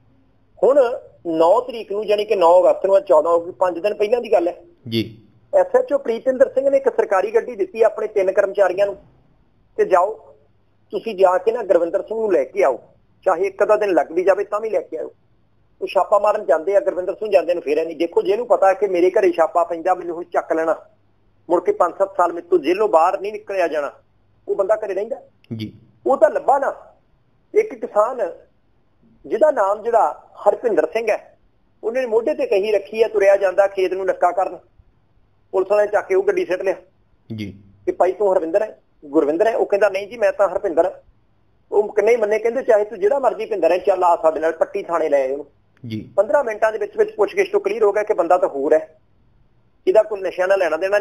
ਹੁਣ ਨੌ ਤਰੀਕ ਨੂੰ ਯਾਨੀ ਕਿ ਨੌ ਅਗਸਤ ਨੂੰ, ਚੌਦਾਂ ਹੋ ਗਈ, ਪੰਜ ਦਿਨ ਪਹਿਲਾਂ ਦੀ ਗੱਲ ਹੈ ਜੀ। S H O Pritinder Singh ਨੇ ਇੱਕ ਸਰਕਾਰੀ ਗੱਡੀ ਦਿੱਤੀ ਆਪਣੇ ਤਿੰਨ ਕਰਮਚਾਰੀਆਂ ਨੂੰ ਤੇ ਜਾਓ ਤੁਸੀਂ ਜਾ ਕੇ ਨਾ ਗੁਰਵਿੰਦਰ ਸਿੰਘ ਨੂੰ ਲੈ ਕੇ ਆਓ, ਚਾਹੇ ਇੱਕ ਅੱਧਾ ਦਿਨ ਲੱਗ ਵੀ ਜਾਵੇ ਤਾਂ ਵੀ ਲੈ ਕੇ ਆਓ। ਉਹ ਛਾਪਾ ਮਾਰਨ ਜਾਂਦੇ ਆ, ਗੁਰਵਿੰਦਰ ਸਿੰਘ ਜਾਂਦੇ ਨੂੰ ਫੇਰ ਨਹੀਂ। ਦੇਖੋ ਜਿਹਨੂੰ ਪਤਾ ਕਿ ਮੇਰੇ ਘਰੇ ਛਾਪਾ ਪੈਂਦਾ, ਮੈਨੂੰ ਹੁਣ ਚੱਕ ਲੈਣਾ, ਮੁੜ ਕੇ ਪੰਜ ਸੱਤ ਸਾਲ ਮੇਰੇ ਤੋਂ ਜੇਲੋਂ ਬਾਹਰ ਨਹੀਂ ਨਿਕਲਿਆ ਜਾਣਾ, ਉਹ ਬੰਦਾ ਘਰੇ ਰਹਿੰਦਾ ਜੀ। ਉਹ ਤਾਂ ਲੱਭਾ ਨਾ। ਇੱਕ ਕਿਸਾਨ ਜਿਹਦਾ ਨਾਮ ਜਿਹੜਾ ਹਰਪਿੰਦਰ ਸਿੰਘ ਹੈ, ਉਹਨੇ ਮੋਢੇ ਤੇ ਕਹੀ ਰੱਖੀ ਹੈ, ਤੁਰਿਆ ਜਾਂਦਾ ਖੇਤ ਨੂੰ ਨੱਕਾ ਕਰਨ, ਪੁਲਿਸ ਵਾਲੇ ਚੱਕ ਕੇ ਉਹ ਗੱਡੀ ਸਿੱਟ ਲਿਆ ਜੀ ਕਿ ਭਾਈ ਤੂੰ ਹਰਵਿੰਦਰ ਹੈ, ਗੁਰਵਿੰਦਰ ਹੈ? ਉਹ ਕਹਿੰਦਾ ਨਹੀਂ ਜੀ ਮੈਂ ਤਾਂ ਹਰਪਿੰਦਰ। ਉਹ ਕਿੰਨੇ ਮੰਨੇ, ਕਹਿੰਦੇ ਚਾਹੇ ਤੂੰ ਜਿਹੜਾ ਮਰਜ਼ੀ ਭਿੰਦਰ ਹੈ, ਚੱਲ ਆ ਸਾਡੇ ਨਾਲ ਪੱਟੀ ਥਾਣੇ ਲੈ ਆਏ ਉਹਨੂੰ ਜੀ। ਪੰਦਰਾਂ ਮਿੰਟਾਂ ਦੇ ਵਿੱਚ ਵਿੱਚ ਪੁੱਛਗਿੱਛ ਤੋਂ ਕਲੀਅਰ ਹੋ ਗਿਆ ਕਿ ਬੰਦਾ ਤਾਂ ਹੋਰ ਹੈ, ਇਹਦਾ ਕੋਈ ਨਸ਼ਿਆਂ ਨਾਲ ਲੈਣਾ ਦੇਣਾ ਨਹੀਂ,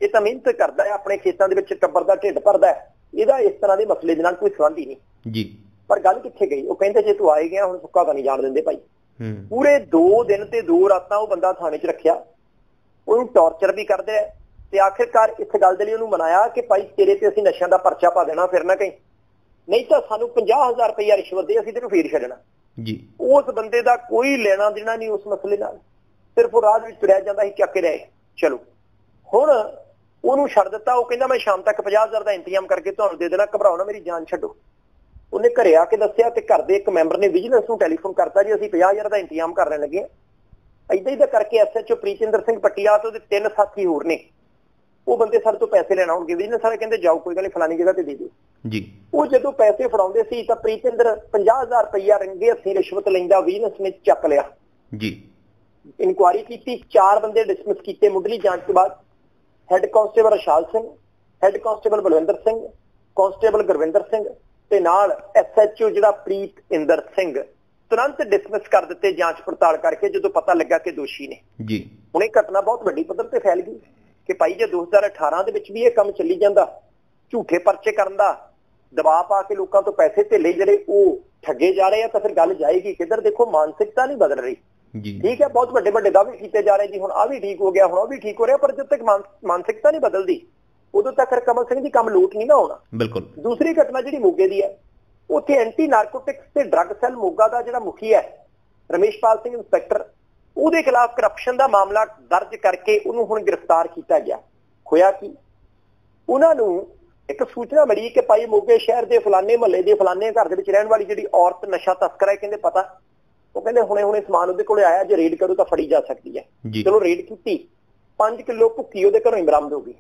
ਇਹ ਤਾਂ ਮਿਹਨਤ ਕਰਦਾ ਹੈ, ਆਪਣੇ ਖੇਤਾਂ ਦੇ ਵਿੱਚ ਟੱਬਰ ਦਾ ਢਿੱਡ ਭਰਦਾ ਹੈ, ਇਹਦਾ ਇਸ ਤਰ੍ਹਾਂ ਦੇ ਮਸਲੇ ਦੇ ਨਾਲ ਕੋਈ ਸੰਬੰਧ ਹੀ ਨਹੀਂ ਜੀ। ਪਰ ਗੱਲ ਕਿੱਥੇ ਗਈ? ਉਹ ਕਹਿੰਦੇ ਜੇ ਤੂੰ ਆਏ ਗਿਆ ਹੁਣ ਸੁੱਕਾ ਤਾਂ ਨਹੀਂ ਜਾਣ ਦਿੰਦੇ ਭਾਈ। ਹੂੰ। ਪੂਰੇ ਦੋ ਦਿਨ ਤੇ ਦੋ ਰਾਤਾਂ ਉਹ ਬੰਦਾ ਥਾਣੇ 'ਚ ਰੱਖਿਆ, ਉਹਨੂੰ ਟੌਰਚਰ ਵੀ ਕਰਦੇ ਆ ਤੇ ਆਖਿਰਕਾਰ ਇਸ ਗੱਲ ਦੇ ਲਈ ਉਹਨੂੰ ਮਨਾਇਆ ਕਿ ਭਾਈ ਤੇਰੇ ਤੇ ਅਸੀਂ ਨਸ਼ਿਆਂ ਦਾ ਪਰਚਾ ਪਾ ਦੇਣਾ, ਫਿਰ ਨਾ ਕਹੀਂ, ਨਹੀਂ ਤਾਂ ਸਾਨੂੰ ਪੰਜਾਹ ਹਜ਼ਾਰ ਰੁਪਈਆ ਰਿਸ਼ਵਤ ਦੇ, ਅਸੀਂ ਤੈਨੂੰ ਫੇਰ ਛੱਡਣਾ ਜੀ। ਉਸ ਬੰਦੇ ਦਾ ਕੋਈ ਲੈਣਾ ਦੇਣਾ ਨਹੀਂ ਉਸ ਮਸਲੇ ਨਾਲ, ਸਿਰਫ ਉਹ ਰਾਹ ਵਿੱਚ ਤੁਰਿਆ ਜਾਂਦਾ ਸੀ, ਚੱਕ ਕੇ ਰਹੇ। ਚਲੋ ਹੁਣ ਉਹਨੂੰ ਛੱਡ ਦਿੱਤਾ। ਉਹ ਕਹਿੰਦਾ ਮੈਂ ਸ਼ਾਮ ਤੱਕ ਪੰਜਾਹ ਹਜ਼ਾਰ ਦਾ ਇੰਤਜ਼ਾਮ ਕਰਕੇ ਤੁਹਾਨੂੰ ਦੇ ਦੇਣਾ, ਘਬਰਾਓ ਨਾ, ਮੇਰੀ ਜਾਨ ਛੱਡੋ। ਉਹਨੇ ਘਰੇ ਆ ਕੇ ਦੱਸਿਆ ਤੇ ਘਰ ਦੇ ਇੱਕ ਮੈਂਬਰ ਨੇ ਵਿਜੀਲੈਂਸ ਨੂੰ ਟੈਲੀਫੋਨ ਕਰਤਾ, ਜੀ ਅਸੀਂ ਪੰਜਾਹ ਹਜ਼ਾਰ ਦਾ ਇੰਤਜ਼ਾਮ ਕਰਨ ਲੱਗੇ ਹਾਂ। ਏਦਾਂ ਹੀ ਦਾ ਕਰਕੇ ਐਸਐਚਓ ਪ੍ਰੀਤਿੰਦਰ ਸਿੰਘ ਪਟਿਆਲਾ ਤੇ ਉਹਦੇ ਤਿੰਨ ਸਾਥੀ ਹੋਰ ਨੇ, ਉਹ ਬੰਦੇ ਸਾਡੇ ਤੋਂ ਪੈਸੇ ਲੈਣ ਆਉਣਗੇ। ਵਿਜੀਲੈਂਸ ਵਾਲੇ ਕਹਿੰਦੇ ਜਾਓ ਕੋਈ ਗੱਲ ਨਹੀਂ, ਫਲਾਣੀ ਜਗ੍ਹਾ ਤੇ ਦੇ ਦਿਓ ਜੀ। ਉਹ ਜਦੋਂ ਪੈਸੇ ਫੜਾਉਂਦੇ ਸੀ ਤਾਂ ਪ੍ਰੀਤਿੰਦਰ ਪੰਜਾਹ ਹਜ਼ਾਰ ਰੁਪਈਆ ਰੰਗੇ ਹੱਥੀਂ ਰਿਸ਼ਵਤ ਲੈਂਦਾ ਵਿਜੀਲੈਂਸ ਨੇ ਚੱਕ ਲਿਆ ਜੀ। ਇਨਕੁਆਇਰੀ ਕੀਤੀ, ਚਾਰ ਬੰਦੇ ਡਿਸਮਿਸ ਕੀਤੇ ਮੁੱਢਲੀ ਜਾਂਚ ਤੋਂ ਬਾਅਦ। Head constable Ashal Singh, head constable Balwinder Singh, constable Gurvinder Singh ਤੇ ਨਾਲ ਐਸਐਚਓ ਜਿਹੜਾ ਪ੍ਰੀਤਿੰਦਰ ਸਿੰਘ ਤੁਰੰਤ ਡਿਸਮਿਸ ਕਰ ਦਿੱਤੇ ਜਾਂਚ ਪੜਤਾਲ ਕਰਕੇ, ਜਦੋਂ ਪਤਾ ਲੱਗਾ ਕਿ ਦੋਸ਼ੀ ਨੇ ਜੀ। ਹੁਣ ਇਹ ਘਟਨਾ ਬਹੁਤ ਵੱਡੀ ਪੱਧਰ ਤੇ ਫੈਲ ਗਈ ਕਿ ਭਾਈ ਜੇ ਦੋ ਹਜ਼ਾਰ ਅਠਾਰਾਂ ਦੇ ਵਿੱਚ ਵੀ ਇਹ ਕੰਮ ਚੱਲੀ ਜਾਂਦਾ, ਝੂਠੇ ਪਰਚੇ ਕਰਨ ਦਾ ਦਬਾਅ ਪਾ ਕੇ ਲੋਕਾਂ ਤੋਂ ਪੈਸੇ ਧੇਲੇ ਜਿਹੜੇ ਉਹ ਠੱਗੇ ਜਾ ਰਹੇ ਆ, ਤਾਂ ਫਿਰ ਗੱਲ ਜਾਏਗੀ ਕਿੱਧਰ? ਦੇਖੋ ਮਾਨਸਿਕਤਾ ਨਹੀਂ ਬਦਲ ਰਹੀ ਜੀ। ਠੀਕ ਹੈ, ਬਹੁਤ ਵੱਡੇ ਵੱਡੇ ਦਾਅਵੇ ਕੀਤੇ ਜਾ ਰਹੇ ਜੀ, ਹੁਣ ਆਹ ਵੀ ਠੀਕ ਹੋ ਗਿਆ, ਹੁਣ ਉਹ ਵੀ ਠੀਕ ਹੋ ਰਿਹਾ, ਪਰ ਜਦ ਤੱਕ ਮਾਨਸਿਕਤਾ ਨਹੀਂ ਬਦਲਦੀ ਉਦੋਂ ਤੱਕ ਕਮਲ ਸਿੰਘ ਜੀ ਕੰਮ ਲੋਟ ਨਹੀਂ ਨਾ ਹੋਣਾ। ਬਿਲਕੁਲ। ਦੂਸਰੀ ਘਟਨਾ ਜਿਹੜੀ ਮੋਗੇ ਦੀ ਹੈ, ਉੱਥੇ ਐਂਟੀ ਨਾਰਕੋਟਿਕਸ ਤੇ ਡਰੱਗ ਸੈੱਲ ਮੋਗਾ ਦਾ ਜਿਹੜਾ ਮੁਖੀ ਹੈ ਰਮੇਸ਼ਪਾਲ ਸਿੰਘ ਇੰਸਪੈਕਟਰ, ਉਹਦੇ ਖਿਲਾਫ ਕਰਪਸ਼ਨ ਦਾ ਮਾਮਲਾ ਦਰਜ ਕਰਕੇ ਉਹਨੂੰ ਹੁਣ ਗ੍ਰਿਫਤਾਰ ਕੀਤਾ ਗਿਆ। ਹੋਇਆ ਕੀ, ਉਹਨਾਂ ਨੂੰ ਇੱਕ ਸੂਚਨਾ ਮਿਲੀ ਕਿ ਭਾਈ ਮੋਗੇ ਸ਼ਹਿਰ ਦੇ ਫਲਾਣੇ ਮਹੱਲੇ ਦੇ ਫਲਾਣੇ ਘਰ ਦੇ ਵਿੱਚ ਰਹਿਣ ਵਾਲੀ ਜਿਹੜੀ ਔਰਤ ਨਸ਼ਾ ਤਸਕਰ ਹੈ, ਕਹਿੰਦੇ ਪਤਾ, ਉਹ ਕਹਿੰਦੇ ਹੁਣੇ ਹੁਣੇ ਸਮਾਨ ਉਹਦੇ ਕੋਲੇ ਆਇਆ, ਜੇ ਰੇਡ ਕਰੋ ਤਾਂ ਫੜੀ ਜਾ ਸਕਦੀ ਹੈ। ਚਲੋ ਰੇਡ ਕੀਤੀ, ਪੰਜ ਕਿਲੋ ਭੁੱਕੀ ਉਹਦੇ ਘਰੋਂ ਹੀ ਬਰਾਮਦ ਹੋ ਗਈ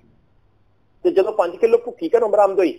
ਤੇ ਜਦੋਂ ਪੰਜ ਕਿਲੋ ਭੁੱਕੀ ਘਰੋਂ ਬਰਾਮਦ ਹੋਈ,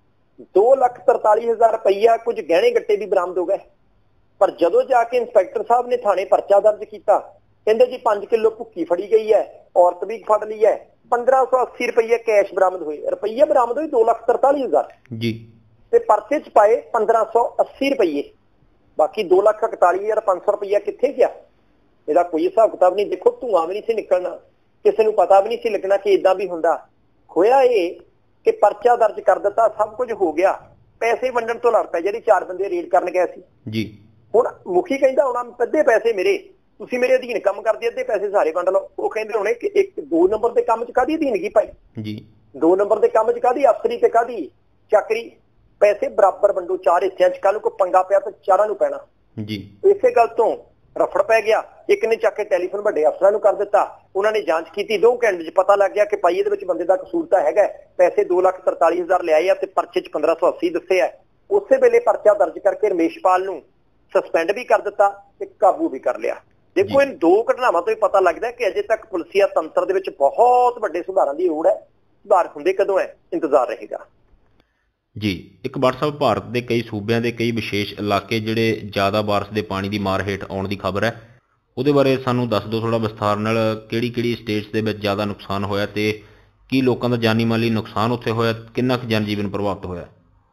ਦੋ ਲੱਖ ਤਰਤਾਲੀ ਹਜ਼ਾਰ ਰੁਪਈਆ ਕੁਝ ਗਹਿਣੇ ਗੱਟੇ ਵੀ ਬਰਾਮਦ ਹੋ ਗਏ। ਪਰ ਜਦੋਂ ਜਾ ਕੇ ਇੰਸਪੈਕਟਰ ਸਾਹਿਬ ਨੇ ਥਾਣੇ ਪਰਚਾ ਦਰਜ ਕੀਤਾ, ਕਹਿੰਦੇ ਜੀ ਪੰਜ ਕਿਲੋ ਭੁੱਕੀ ਫੜੀ ਗਈ ਹੈ, ਔਰਤ ਵੀ ਫੜ ਲਈ ਹੈ, ਪੰਦਰਾਂ ਸੌ ਅੱਸੀ ਰੁਪਈਏ ਕੈਸ਼ ਬਰਾਮਦ ਹੋਏ, ਰੁਪਈਏ ਬਰਾਮਦ ਹੋਏ ਦੋ ਲੱਖ ਤਰਤਾਲੀ ਹਜ਼ਾਰ ਜੀ, ਤੇ ਪਰਚੇ ਚ ਪਾਏ ਪੰਦਰਾਂ ਸੌ ਅੱਸੀ ਰੁਪਈਏ, ਬਾਕੀ ਦੋ ਲੱਖ ਇਕਤਾਲੀ ਹਜ਼ਾਰ ਪੰਜ ਸੌ ਰੁਪਈਆ ਕਿੱਥੇ ਗਿਆ? ਇਹਦਾ ਕੋਈ ਹਿਸਾਬ ਕਿਤਾਬ ਨਹੀਂ। ਦੇਖੋ ਧੂਆਂ ਵੀ ਨਹੀਂ ਸੀ ਨਿਕਲਣਾ, ਕਿਸੇ ਨੂੰ ਪਤਾ ਵੀ ਨਹੀਂ ਸੀ ਲੱਗਣਾ ਕਿ ਏਦਾਂ ਵੀ ਹੁੰਦਾ। ਹੋਇਆ ਇਹ ਕਿ ਪਰਚਾ ਦਰਜ ਕਰ ਦਿੱਤਾ, ਸਭ ਕੁਝ ਹੋ ਗਿਆ, ਪੈਸੇ ਵੰਡਣ ਤੋਂ ਲੜ ਪਏ ਜਿਹੜੀ ਚਾਰ ਬੰਦੇ ਰੇਡ ਕਰਨ ਗਏ ਸੀ ਜੀ। ਹੁਣ ਮੁਖੀ ਕਹਿੰਦਾ ਉਹਨਾਂ ਅੱਧੇ ਪੈਸੇ ਮੇਰੇ, ਤੁਸੀਂ ਮੇਰੇ ਅਧੀਨ ਕੰਮ ਕਰਦੇ, ਅੱਧੇ ਪੈਸੇ ਸਾਰੇ ਵੰਡ ਲਓ। ਉਹ ਕਹਿੰਦੇ ਹੋਣੇ ਕਿ ਇੱਕ ਦੋ ਨੰਬਰ ਦੇ ਕੰਮ ਚ ਕਾਹਦੀ ਅਧੀਨਗੀ ਭਾਈ ਜੀ, ਦੋ ਨੰਬਰ ਦੇ ਕੰਮ ਚ ਕਾਹਦੀ ਅਫਸਰੀ ਤੇ ਕਾਹਦੀ ਚਾਕਰੀ, ਪੈਸੇ ਬਰਾਬਰ ਵੰਡੋ ਚਾਰ ਹਿੱਸਿਆਂ ਚ, ਕੱਲ ਨੂੰ ਕੋਈ ਪੰਗਾ ਪਿਆ ਤਾਂ ਚਾਰਾਂ ਨੂੰ ਪੈਣਾ ਜੀ। ਇਸੇ ਗੱਲ ਤੋਂ ਰਫੜ ਪੈ ਗਿਆ, ਇੱਕ ਨੇ ਚੱਕ ਕੇ ਟੈਲੀਫੋਨ ਵੱਡੇ ਅਫਸਰਾਂ ਨੂੰ ਕਰ ਦਿੱਤਾ, ਉਹਨਾਂ ਨੇ ਜਾਂਚ ਕੀਤੀ, ਦੋ ਘੰਟੇ ਚ ਪਤਾ ਲੱਗ ਗਿਆ ਕਿ ਭਾਈ ਇਹਦੇ ਵਿੱਚ ਬੰਦੇ ਦਾ ਕਸੂਰ ਤਾਂ ਹੈਗਾ, ਪੈਸੇ ਦੋ ਲੱਖ ਤਰਤਾਲੀ ਹਜ਼ਾਰ ਲਿਆਏ ਆ ਤੇ ਪਰਚੇ ਚ ਪੰਦਰਾਂ ਸੌ ਅੱਸੀ ਦੱਸੇ ਆ। ਉਸੇ ਵੇਲੇ ਪਰਚਾ ਦਰਜ ਕਰਕੇ ਰਮੇਸ਼ਪਾਲ ਨੂੰ ਸਸਪੈਂਡ ਵੀ ਕਰ ਦਿੱਤਾ ਤੇ ਕਾਬੂ ਵੀ ਕਰ ਲਿਆ। ਦੇਖੋ ਇਹ ਦੋ ਘਟਨਾਵਾਂ ਤੋਂ ਹੀ ਪਤਾ ਲੱਗਦਾ ਕਿ ਅਜੇ ਤੱਕ ਪੁਲਿਸੀਆ ਤੰਤਰ ਦੇ ਵਿੱਚ ਬਹੁਤ ਵੱਡੇ ਸੁਧਾਰਾਂ ਦੀ ਲੋੜ ਹੈ। ਸੁਧਾਰ ਹੁੰਦੇ ਕਦੋਂ ਹੈ, ਇੰਤਜ਼ਾਰ ਰਹੇਗਾ ਜੀ। ਇੱਕ WhatsApp ਭਾਰਤ ਦੇ ਕਈ ਸੂਬਿਆਂ ਦੇ ਕਈ ਵਿਸ਼ੇਸ਼ ਇਲਾਕੇ ਜਿਹੜੇ ਜ਼ਿਆਦਾ ਬਾਰਿਸ਼ ਦੇ ਪਾਣੀ ਦੀ ਮਾਰ ਹੇਠ ਆਉਣ ਦੀ ਖਬਰ ਹੈ, ਉਹਦੇ ਬਾਰੇ ਸਾਨੂੰ ਦੱਸ ਦਿਓ ਥੋੜਾ ਵਿਸਥਾਰ ਨਾਲ। ਕਿਹੜੀ ਕਿਹੜੀ ਸਟੇਟਸ ਦੇ ਵਿੱਚ ਜ਼ਿਆਦਾ ਨੁਕਸਾਨ ਹੋਇਆ ਤੇ ਕੀ ਲੋਕਾਂ ਦਾ ਜਾਨੀ ਮਾਲੀ ਨੁਕਸਾਨ ਉੱਥੇ ਹੋਇਆ, ਕਿੰਨਾ ਕੁ ਜਨ ਜੀਵਨ ਪ੍ਰਭਾਵਿਤ ਹੋਇਆ?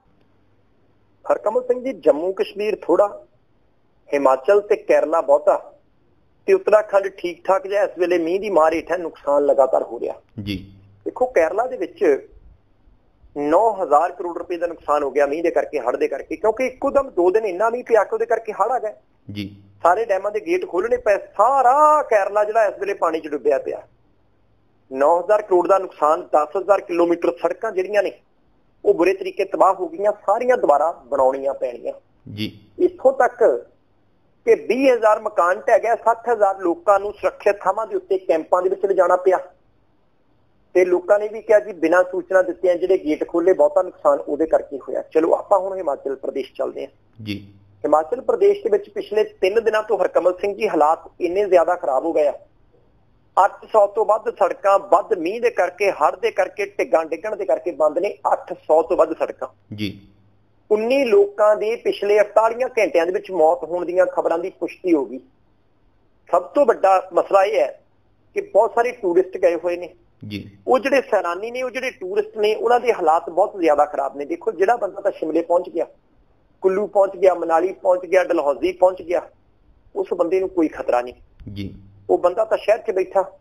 ਹਰਕਮਲ ਸਿੰਘ ਜੀ, ਜੰਮੂ ਕਸ਼ਮੀਰ ਥੋੜਾ, ਹਿਮਾਚਲ ਤੇ ਕੇਰਲਾ ਬਹੁਤਾ ਤੇ ਉੱਤਰਾਖੰਡ ਠੀਕ ਠਾਕ ਜਿਹਾ ਇਸ ਵੇਲੇ ਮੀਂਹ ਦੀ ਮਾਰ ਹੇਠ ਹੈ, ਨੁਕਸਾਨ ਲਗਾਤਾਰ ਹੋ ਰਿਹਾ ਜੀ। ਦੇਖੋ ਕੇਰਲਾ ਦੇ ਵਿੱਚ ਨੌ ਹਜ਼ਾਰ ਕਰੋੜ ਰੁਪਏ ਦਾ ਨੁਕਸਾਨ ਹੋ ਗਿਆ ਮੀਂਹ ਦੇ ਕਰਕੇ, ਹੜ੍ਹ ਦੇ ਕਰਕੇ, ਕਿਉਂਕਿ ਇੱਕੋ ਦਮ ਦੋ ਦਿਨ ਇੰਨਾ ਮੀਂਹ ਪਿਆ ਕਿ ਉਹਦੇ ਕਰਕੇ ਹੜ੍ਹ ਆ ਗਏ ਜੀ। ਸਾਰੇ ਡੈਮਾਂ ਦੇ ਗੇਟ ਖੋਲਣੇ ਪਏ, ਸਾਰਾ ਕੇਰਲਾ ਜਿਹੜਾ ਇਸ ਵੇਲੇ ਪਾਣੀ 'ਚ ਡੁੱਬਿਆ ਪਿਆ। ਨੌ ਹਜ਼ਾਰ ਕਰੋੜ ਦਾ ਨੁਕਸਾਨ, ਦਸ ਹਜ਼ਾਰ ਕਿਲੋਮੀਟਰ ਸੜਕਾਂ ਜਿਹੜੀਆਂ ਨੇ ਉਹ ਬੁਰੇ ਤਰੀਕੇ ਤਬਾਹ ਹੋ ਗਈਆਂ, ਸਾਰੀਆਂ ਦੁਬਾਰਾ ਬਣਾਉਣੀਆਂ ਪੈਣੀਆਂ ਜੀ। ਇੱਥੋਂ ਤੱਕ ਕਿ ਵੀਹ ਹਜ਼ਾਰ ਮਕਾਨ ਢਹਿ ਗਏ, ਸੱਠ ਹਜ਼ਾਰ ਲੋਕਾਂ ਨੂੰ ਸੁਰੱਖਿਅਤ ਥਾਵਾਂ ਦੇ ਉੱਤੇ ਕੈਂਪਾਂ ਦੇ ਵਿੱਚ ਲਿਜਾਣਾ ਪਿਆ ਤੇ ਲੋਕਾਂ ਨੇ ਵੀ ਕਿਹਾ ਜੀ ਬਿਨਾਂ ਸੂਚਨਾ ਦਿੱਤਿਆਂ ਜਿਹੜੇ ਗੇਟ ਖੋਲੇ, ਬਹੁਤਾ ਨੁਕਸਾਨ ਉਹਦੇ ਕਰਕੇ ਹੋਇਆ। ਚਲੋ ਆਪਾਂ ਹੁਣ ਹਿਮਾਚਲ ਪ੍ਰਦੇਸ਼ ਚੱਲਦੇ ਹਾਂ ਜੀ। ਹਿਮਾਚਲ ਪ੍ਰਦੇਸ਼ ਦੇ ਵਿੱਚ ਪਿਛਲੇ ਤਿੰਨ ਦਿਨਾਂ ਤੋਂ ਹਰਕਮਲ ਸਿੰਘ ਜੀ ਹਾਲਾਤ ਇੰਨੇ ਜ਼ਿਆਦਾ ਖਰਾਬ ਹੋ ਗਏ ਆ, ਅੱਠ ਸੌ ਤੋਂ ਵੱਧ ਸੜਕਾਂ, ਵੱਧ ਮੀਂਹ ਦੇ ਕਰਕੇ, ਹੜ੍ਹ ਦੇ ਕਰਕੇ, ਢਿੱਗਾਂ ਡਿੱਗਣ ਦੇ ਕਰਕੇ ਬੰਦ ਨੇ, ਅੱਠ ਸੌ ਤੋਂ ਵੱਧ ਸੜਕਾਂ ਜੀ। ਉੱਨੀ ਲੋਕਾਂ ਦੀ ਪਿਛਲੇ ਅੜਤਾਲੀ ਘੰਟਿਆਂ ਦੇ ਵਿੱਚ ਮੌਤ ਹੋਣ ਦੀਆਂ ਖਬਰਾਂ ਦੀ ਪੁਸ਼ਟੀ ਹੋ ਗਈ। ਸਭ ਤੋਂ ਵੱਡਾ ਮਸਲਾ ਇਹ ਹੈ ਕਿ ਬਹੁਤ ਸਾਰੇ ਟੂਰਿਸਟ ਗਏ ਹੋਏ ਨੇ ਜੀ। ਉਹ ਜਿਹੜੇ ਸੈਲਾਨੀ ਨੇ, ਉਹ ਜਿਹੜੇ ਟੂਰਿਸਟ ਨੇ, ਉਹਨਾਂ ਦੇ ਹਾਲਾਤ ਬਹੁਤ ਜ਼ਿਆਦਾ ਖਰਾਬ ਨੇ। ਦੇਖੋ ਜਿਹੜਾ ਬੰਦਾ ਤਾਂ ਸ਼ਿਮਲੇ ਪਹੁੰਚ ਗਿਆ, ਕੁੱਲੂ ਪਹੁੰਚ ਗਿਆ, ਮਨਾਲੀ ਪਹੁੰਚ ਗਿਆ, ਡਲਹੌਜ਼ੀ ਪਹੁੰਚ ਗਿਆ, ਉਸ ਬੰਦੇ ਨੂੰ ਕੋਈ ਖਤਰਾ ਨਹੀਂ ਜੀ। ਉਹ ਬੰਦਾ ਤਾਂ ਸ਼ਹਿਰ 'ਚ ਬੈਠਾ,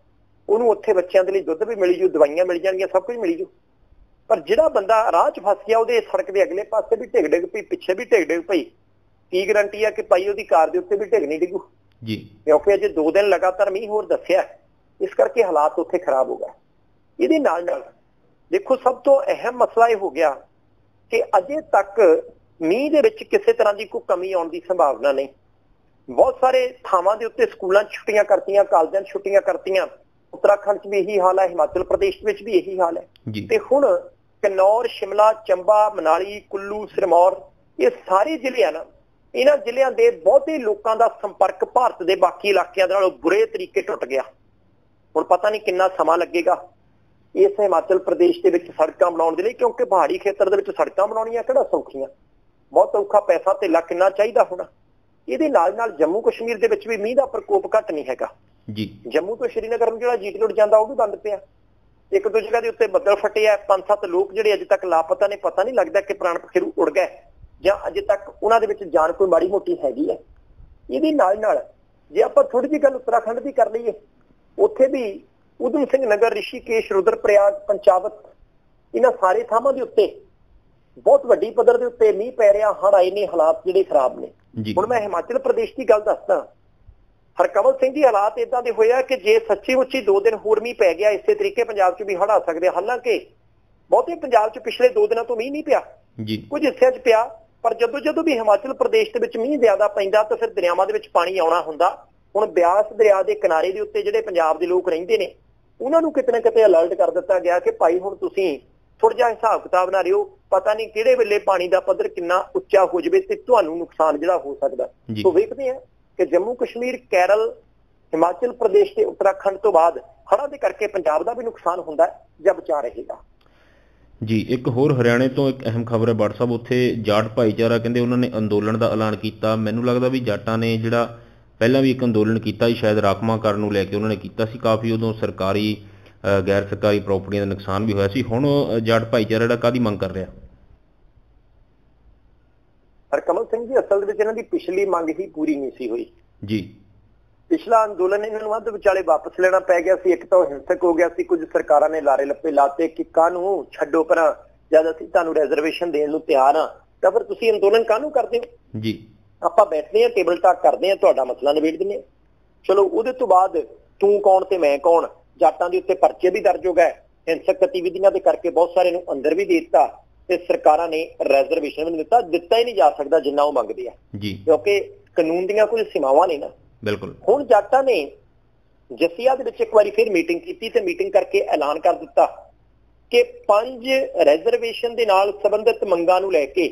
ਉਹਨੂੰ ਉੱਥੇ ਬੱਚਿਆਂ ਦੇ ਲਈ ਦੁੱਧ ਵੀ ਮਿਲੀ ਜੂ, ਦਵਾਈਆਂ ਮਿਲ ਜਾਣਗੀਆਂ, ਸਭ ਕੁਝ ਮਿਲੀ ਜੂ। ਪਰ ਜਿਹੜਾ ਬੰਦਾ ਰਾਹ 'ਚ ਫਸ ਗਿਆ, ਉਹਦੇ ਸੜਕ ਦੇ ਅਗਲੇ ਪਾਸੇ ਵੀ ਢਿੱਗ ਡਿੱਗ ਪਈ, ਪਿੱਛੇ ਵੀ ਢਿੱਗ ਡਿੱਗ ਪਈ, ਕੀ ਗਰੰਟੀ ਆ ਕਿ ਭਾਈ ਉਹਦੀ ਕਾਰ ਦੇ ਉੱਤੇ ਵੀ ਢਿੱਗ ਨਹੀਂ ਡਿੱਗੂ ਜੀ, ਕਿਉਂਕਿ ਅਜੇ ਦੋ ਦਿਨ ਲਗਾਤਾਰ ਮੀਂਹ ਹੋਰ ਦੱਸਿਆ, ਇਸ ਕਰਕੇ ਹਾਲਾਤ ਉੱਥੇ ਖਰਾਬ ਹੋ ਗਏ। ਇਹਦੇ ਨਾਲ ਨਾਲ ਦੇਖੋ ਸਭ ਤੋਂ ਅਹਿਮ ਮਸਲਾ ਇਹ ਹੋ ਗਿਆ ਕਿ ਅਜੇ ਤੱਕ ਮੀਂਹ ਦੇ ਵਿੱਚ ਕਿਸੇ ਤਰ੍ਹਾਂ ਦੀ ਕੋਈ ਕਮੀ ਆਉਣ ਦੀ ਸੰਭਾਵਨਾ ਨਹੀਂ। ਬਹੁਤ ਸਾਰੇ ਥਾਵਾਂ ਦੇ ਉੱਤੇ ਸਕੂਲਾਂ 'ਚ ਛੁੱਟੀਆਂ ਕਰਤੀਆਂ, ਕਾਲਜਾਂ 'ਚ ਛੁੱਟੀਆਂ ਕਰਤੀਆਂ, ਉੱਤਰਾਖੰਡ 'ਚ ਵੀ ਇਹੀ ਹਾਲ ਹੈ, ਹਿਮਾਚਲ ਪ੍ਰਦੇਸ਼ ਵਿੱਚ ਵੀ ਇਹੀ ਹਾਲ ਹੈ। ਤੇ ਹੁਣ ਕਿਨੌਰ, ਸ਼ਿਮਲਾ, ਚੰਬਾ, ਮਨਾਲੀ, ਕੁੱਲੂ, ਸਿਰਮੌਰ, ਇਹ ਸਾਰੇ ਜ਼ਿਲ੍ਹੇ ਆ ਨਾ, ਇਹਨਾਂ ਜ਼ਿਲ੍ਹਿਆਂ ਦੇ ਬਹੁਤੇ ਲੋਕਾਂ ਦਾ ਸੰਪਰਕ ਭਾਰਤ ਦੇ ਬਾਕੀ ਇਲਾਕਿਆਂ ਨਾਲੋਂ ਬੁਰੇ ਤਰੀਕੇ ਟੁੱਟ ਗਿਆ। ਹੁਣ ਪਤਾ ਨਹੀਂ ਕਿੰਨਾ ਸਮਾਂ ਲੱਗੇਗਾ ਇਸ ਹਿਮਾਚਲ ਪ੍ਰਦੇਸ਼ ਦੇ ਵਿੱਚ ਸੜਕਾਂ ਬਣਾਉਣ ਦੇ ਲਈ, ਕਿਉਂਕਿ ਪਹਾੜੀ ਖੇਤਰ ਦੇ ਵਿੱਚ ਸੜਕਾਂ ਬਣਾਉਣੀਆਂ ਕਿਹੜਾ ਸੌਖੀਆਂ, ਬਹੁਤ ਔਖਾ, ਪੈਸਾ ਧੇਲਾ ਕਿੰਨਾ ਚਾਹੀਦਾ ਹੋਣਾ। ਇਹਦੇ ਨਾਲ ਨਾਲ ਜੰਮੂ ਕਸ਼ਮੀਰ ਦੇ ਵਿੱਚ ਵੀ ਮੀਂਹ ਦਾ ਪ੍ਰਕੋਪ ਘੱਟ ਨਹੀਂ ਹੈਗਾ ਜੀ। ਜੰਮੂ ਤੋਂ ਸ਼੍ਰੀਨਗਰ ਨੂੰ ਜਿਹੜਾ ਜੀਟੀ ਰੋਡ ਜਾਂਦਾ ਉਹ ਵੀ ਬੰਦ ਪਿਆ, ਇੱਕ ਦੋ ਜਗ੍ਹਾ ਦੇ ਉੱਤੇ ਬੱਦਲ ਫਟੇ ਆ, ਪੰਜ ਸੱਤ ਲੋਕ ਜਿਹੜੇ ਅਜੇ ਤੱਕ ਲਾਪਤਾ ਨੇ, ਪਤਾ ਨਹੀਂ ਲੱਗਦਾ ਕਿ ਪ੍ਰਾਣ ਪਖੇਰੂ ਉੜ ਗਏ ਜਾਂ ਅਜੇ ਤੱਕ ਉਹਨਾਂ ਦੇ ਵਿੱਚ ਜਾਨ ਕੋਈ ਮਾੜੀ ਮੋਟੀ ਹੈਗੀ ਹੈ। ਇਹਦੇ ਨਾਲ ਨਾਲ ਜੇ ਆਪਾਂ ਥੋੜੀ ਜਿਹੀ ਗੱਲ ਉੱਤਰਾਖੰਡ ਦੀ ਕਰ ਲਈਏ, ਉੱਥੇ ਵੀ ਊਧਮ ਸਿੰਘ ਨਗਰ, ਰਿਸ਼ੀਕੇਸ਼, ਰੁਦਰਪ੍ਰਯਾਗ, ਪੰਚਾਵਤ, ਇਹਨਾਂ ਸਾਰੇ ਥਾਵਾਂ ਦੇ ਉੱਤੇ ਬਹੁਤ ਵੱਡੀ ਪੱਧਰ ਦੇ ਉੱਤੇ ਮੀਂਹ ਪੈ ਰਿਹਾ, ਹੜ੍ਹ ਆਏ ਨੇ, ਹਾਲਾਤ ਜਿਹੜੇ ਖਰਾਬ ਨੇ। ਹੁਣ ਮੈਂ ਹਿਮਾਚਲ ਪ੍ਰਦੇਸ਼ ਦੀ ਗੱਲ ਦੱਸਦਾ, ਹਰਕਮਲ ਸਿੰਘ ਜੀ, ਹਾਲਾਤ ਇਦਾਂ ਦੇ ਹੋਏ ਆ ਕਿ ਜੇ ਸੱਚੀ ਮੁੱਚੀ ਦੋ ਦਿਨ ਹੋਰ ਮੀਂਹ ਪੈ ਗਿਆ ਇਸੇ ਤਰੀਕੇ ਪੰਜਾਬ 'ਚ ਵੀ ਹੜ੍ਹ ਆ ਸਕਦੇ। ਹਾਲਾਂਕਿ ਬਹੁਤੇ ਪੰਜਾਬ 'ਚ ਪਿਛਲੇ ਦੋ ਦਿਨਾਂ ਤੋਂ ਮੀਂਹ ਨਹੀਂ ਪਿਆ, ਕੁਝ ਹਿੱਸਿਆਂ 'ਚ ਪਿਆ, ਪਰ ਜਦੋਂ ਜਦੋਂ ਵੀ ਹਿਮਾਚਲ ਪ੍ਰਦੇਸ਼ ਦੇ ਵਿੱਚ ਮੀਂਹ ਜ਼ਿਆਦਾ ਪੈਂਦਾ ਤਾਂ ਫਿਰ ਦਰਿਆਵਾਂ ਦੇ ਵਿੱਚ ਪਾਣੀ ਆਉਣਾ ਹੁੰਦਾ। ਹੁਣ ਬਿਆਸ ਦਰਿਆ ਦੇ ਕਿਨਾਰੇ ਦੇ ਉੱਤੇ ਜਿਹੜੇ ਪੰਜਾਬ ਦੇ ਲੋਕ ਰਹਿੰਦੇ ਨੇ, ਉਹਨਾਂ ਨੂੰ ਕਿਤੇ ਨਾ ਕਿਤੇ ਅਲਰਟ ਕਰ ਦਿੱਤਾ ਗਿਆ ਕਿ ਭਾਈ ਹੁਣ ਤੁਸੀਂ ਥੋੜਾ ਜਿਹਾ ਹਿਸਾਬ ਕਿਤਾਬ ਨਾਲ ਰਿਓ, ਪਤਾ ਨਹੀਂ ਕਿਹੜੇ ਵੇਲੇ ਪਾਣੀ ਦਾ ਪੱਧਰ ਕਿੰਨਾ ਉੱਚਾ ਹੋ ਜਾਵੇ ਤੇ ਤੁਹਾਨੂੰ ਨੁਕਸਾਨ ਜਿਹੜਾ ਹੋ ਸਕਦਾ। ਸੋ ਵੇਖਦੇ ਹਾਂ ਕਿ ਜੰਮੂ ਕਸ਼ਮੀਰ, ਕੇਰਲ, ਹਿਮਾਚਲ ਪ੍ਰਦੇਸ਼ ਤੇ ਉੱਤਰਾਖੰਡ ਤੋਂ ਬਾਅਦ ਹੜ੍ਹਾਂ ਦੇ ਕਰਕੇ ਪੰਜਾਬ ਦਾ ਵੀ ਨੁਕਸਾਨ ਹੁੰਦਾ ਜਾਂ ਬਚਾ ਰਹੇਗਾ ਜੀ। ਇੱਕ ਹੋਰ ਹਰਿਆਣੇ ਤੋਂ ਇੱਕ ਅਹਿਮ ਖਬਰ ਹੈ WhatsApp, ਉੱਥੇ ਜਾਟ ਭਾਈਚਾਰਾ ਕਹਿੰਦੇ ਉਹਨਾਂ ਨੇ ਅੰਦੋਲਨ ਦਾ ਐਲਾਨ ਕੀਤਾ। ਮੈਨੂੰ ਲੱਗਦਾ ਵੀ ਜਾਟਾਂ ਨੇ ਜਿਹੜਾ ਪਹਿਲਾਂ ਵੀ ਇੱਕ ਅੰਦੋਲਨ ਕੀਤਾ ਸੀ, ਸ਼ਾਇਦ ਰਾਖਵਾਂਕਰਨ ਨੂੰ ਲੈ ਕੇ ਉਹਨਾਂ ਨੇ ਕੀਤਾ ਸੀ ਕਾਫੀ, ਉਦੋਂ ਸਰਕਾਰੀ ਗੈਰ ਸਰਕਾਰੀ ਪ੍ਰਾਪਰਟੀਆਂ ਦਾ ਨੁਕਸਾਨ ਵੀ ਹੋਇਆ ਸੀ। ਹੁਣ ਜਾਟ ਭਾਈਚਾਰਾ ਜਿਹੜਾ ਕਾਹਦੀ ਮੰਗ ਕਰ ਰਿਹਾ? ਹਰਕਮਲ ਸਿੰਘ ਜੀ, ਅਸਲ ਦੇ ਵਿੱਚ ਇਹਨਾਂ ਦੀ ਪਿਛਲੀ ਮੰਗ ਹੀ ਪੂਰੀ ਨਹੀਂ ਸੀ ਹੋਈ ਜੀ। ਪਿਛਲਾ ਅੰਦੋਲਨ ਇਹਨਾਂ ਨੂੰ ਅੱਧ ਵਿਚਾਲੇ ਵਾਪਸ ਲੈਣਾ ਪੈ ਗਿਆ ਸੀ। ਇੱਕ ਤਾਂ ਉਹ ਹਿੰਸਕ ਹੋ ਗਿਆ ਸੀ, ਕੁਝ ਸਰਕਾਰਾਂ ਨੇ ਲਾਰੇ ਲੱਪੇ ਲਾਤੇ ਕਿ ਕਾਹਨੂੰ ਛੱਡੋ ਪਰਾਂ, ਜਦ ਅਸੀਂ ਤੁਹਾਨੂੰ ਰੈਜ਼ਰਵੇਸ਼ਨ ਦੇਣ ਨੂੰ ਤਿਆਰ ਹਾਂ ਤਾਂ ਫਿਰ ਤੁਸੀਂ ਅੰਦੋਲਨ ਕਾਹਨੂੰ ਕਰਦੇ ਹੋ ਜੀ। ਆਪਾਂ ਬੈਠਦੇ ਹਾਂ, ਟੇਬਲ ਟਾਕ ਕਰਦੇ ਹਾਂ, ਤੁਹਾਡਾ ਮਸਲਾ ਨਿਬੇੜ ਦਿੰਦੇ ਹਾਂ। ਚਲੋ ਉਹਦੇ ਤੋਂ ਬਾਅਦ ਤੂੰ ਕੌਣ ਤੇ ਮੈਂ ਕੌਣ, ਜਾਟਾਂ ਦੇ ਉੱਤੇ ਪਰਚੇ ਵੀ ਦਰਜ ਹੋ ਗਏ, ਹਿੰਸਕ ਗਤੀਵਿਧੀਆਂ ਦੇ ਕਰਕੇ ਬਹੁਤ ਸਾਰੇ ਨੂੰ ਅੰਦਰ ਵੀ ਦੇ ਦਿੱਤਾ ਤੇ ਸਰਕਾਰਾਂ ਨੇ ਰੈਜ਼ਰਵੇਸ਼ਨ ਵੀ ਨਹੀਂ ਦਿੱਤਾ। ਦਿੱਤਾ ਹੀ ਨਹੀਂ ਜਾ ਸਕਦਾ ਜਿੰਨਾ ਉਹ ਮੰਗਦੇ ਆ ਜੀ, ਕਿਉਂਕਿ ਕਾਨੂੰਨ ਦੀਆਂ ਕੁਝ ਸੀਮਾਵਾਂ ਨੇ ਨਾ। ਬਿਲਕੁਲ। ਹੁਣ ਜਾਟਾਂ ਨੇ ਜਸੀਆ ਦੇ ਵਿੱਚ ਇੱਕ ਵਾਰੀ ਫਿਰ ਮੀਟਿੰਗ ਕੀਤੀ ਤੇ ਮੀਟਿੰਗ ਕਰਕੇ ਐਲਾਨ ਕਰ ਦਿੱਤਾ ਕਿ ਪੰਜ ਰੈਜ਼ਰਵੇਸ਼ਨ ਦੇ ਨਾਲ ਸੰਬੰਧਿਤ ਮੰਗਾਂ ਨੂੰ ਲੈ ਕੇ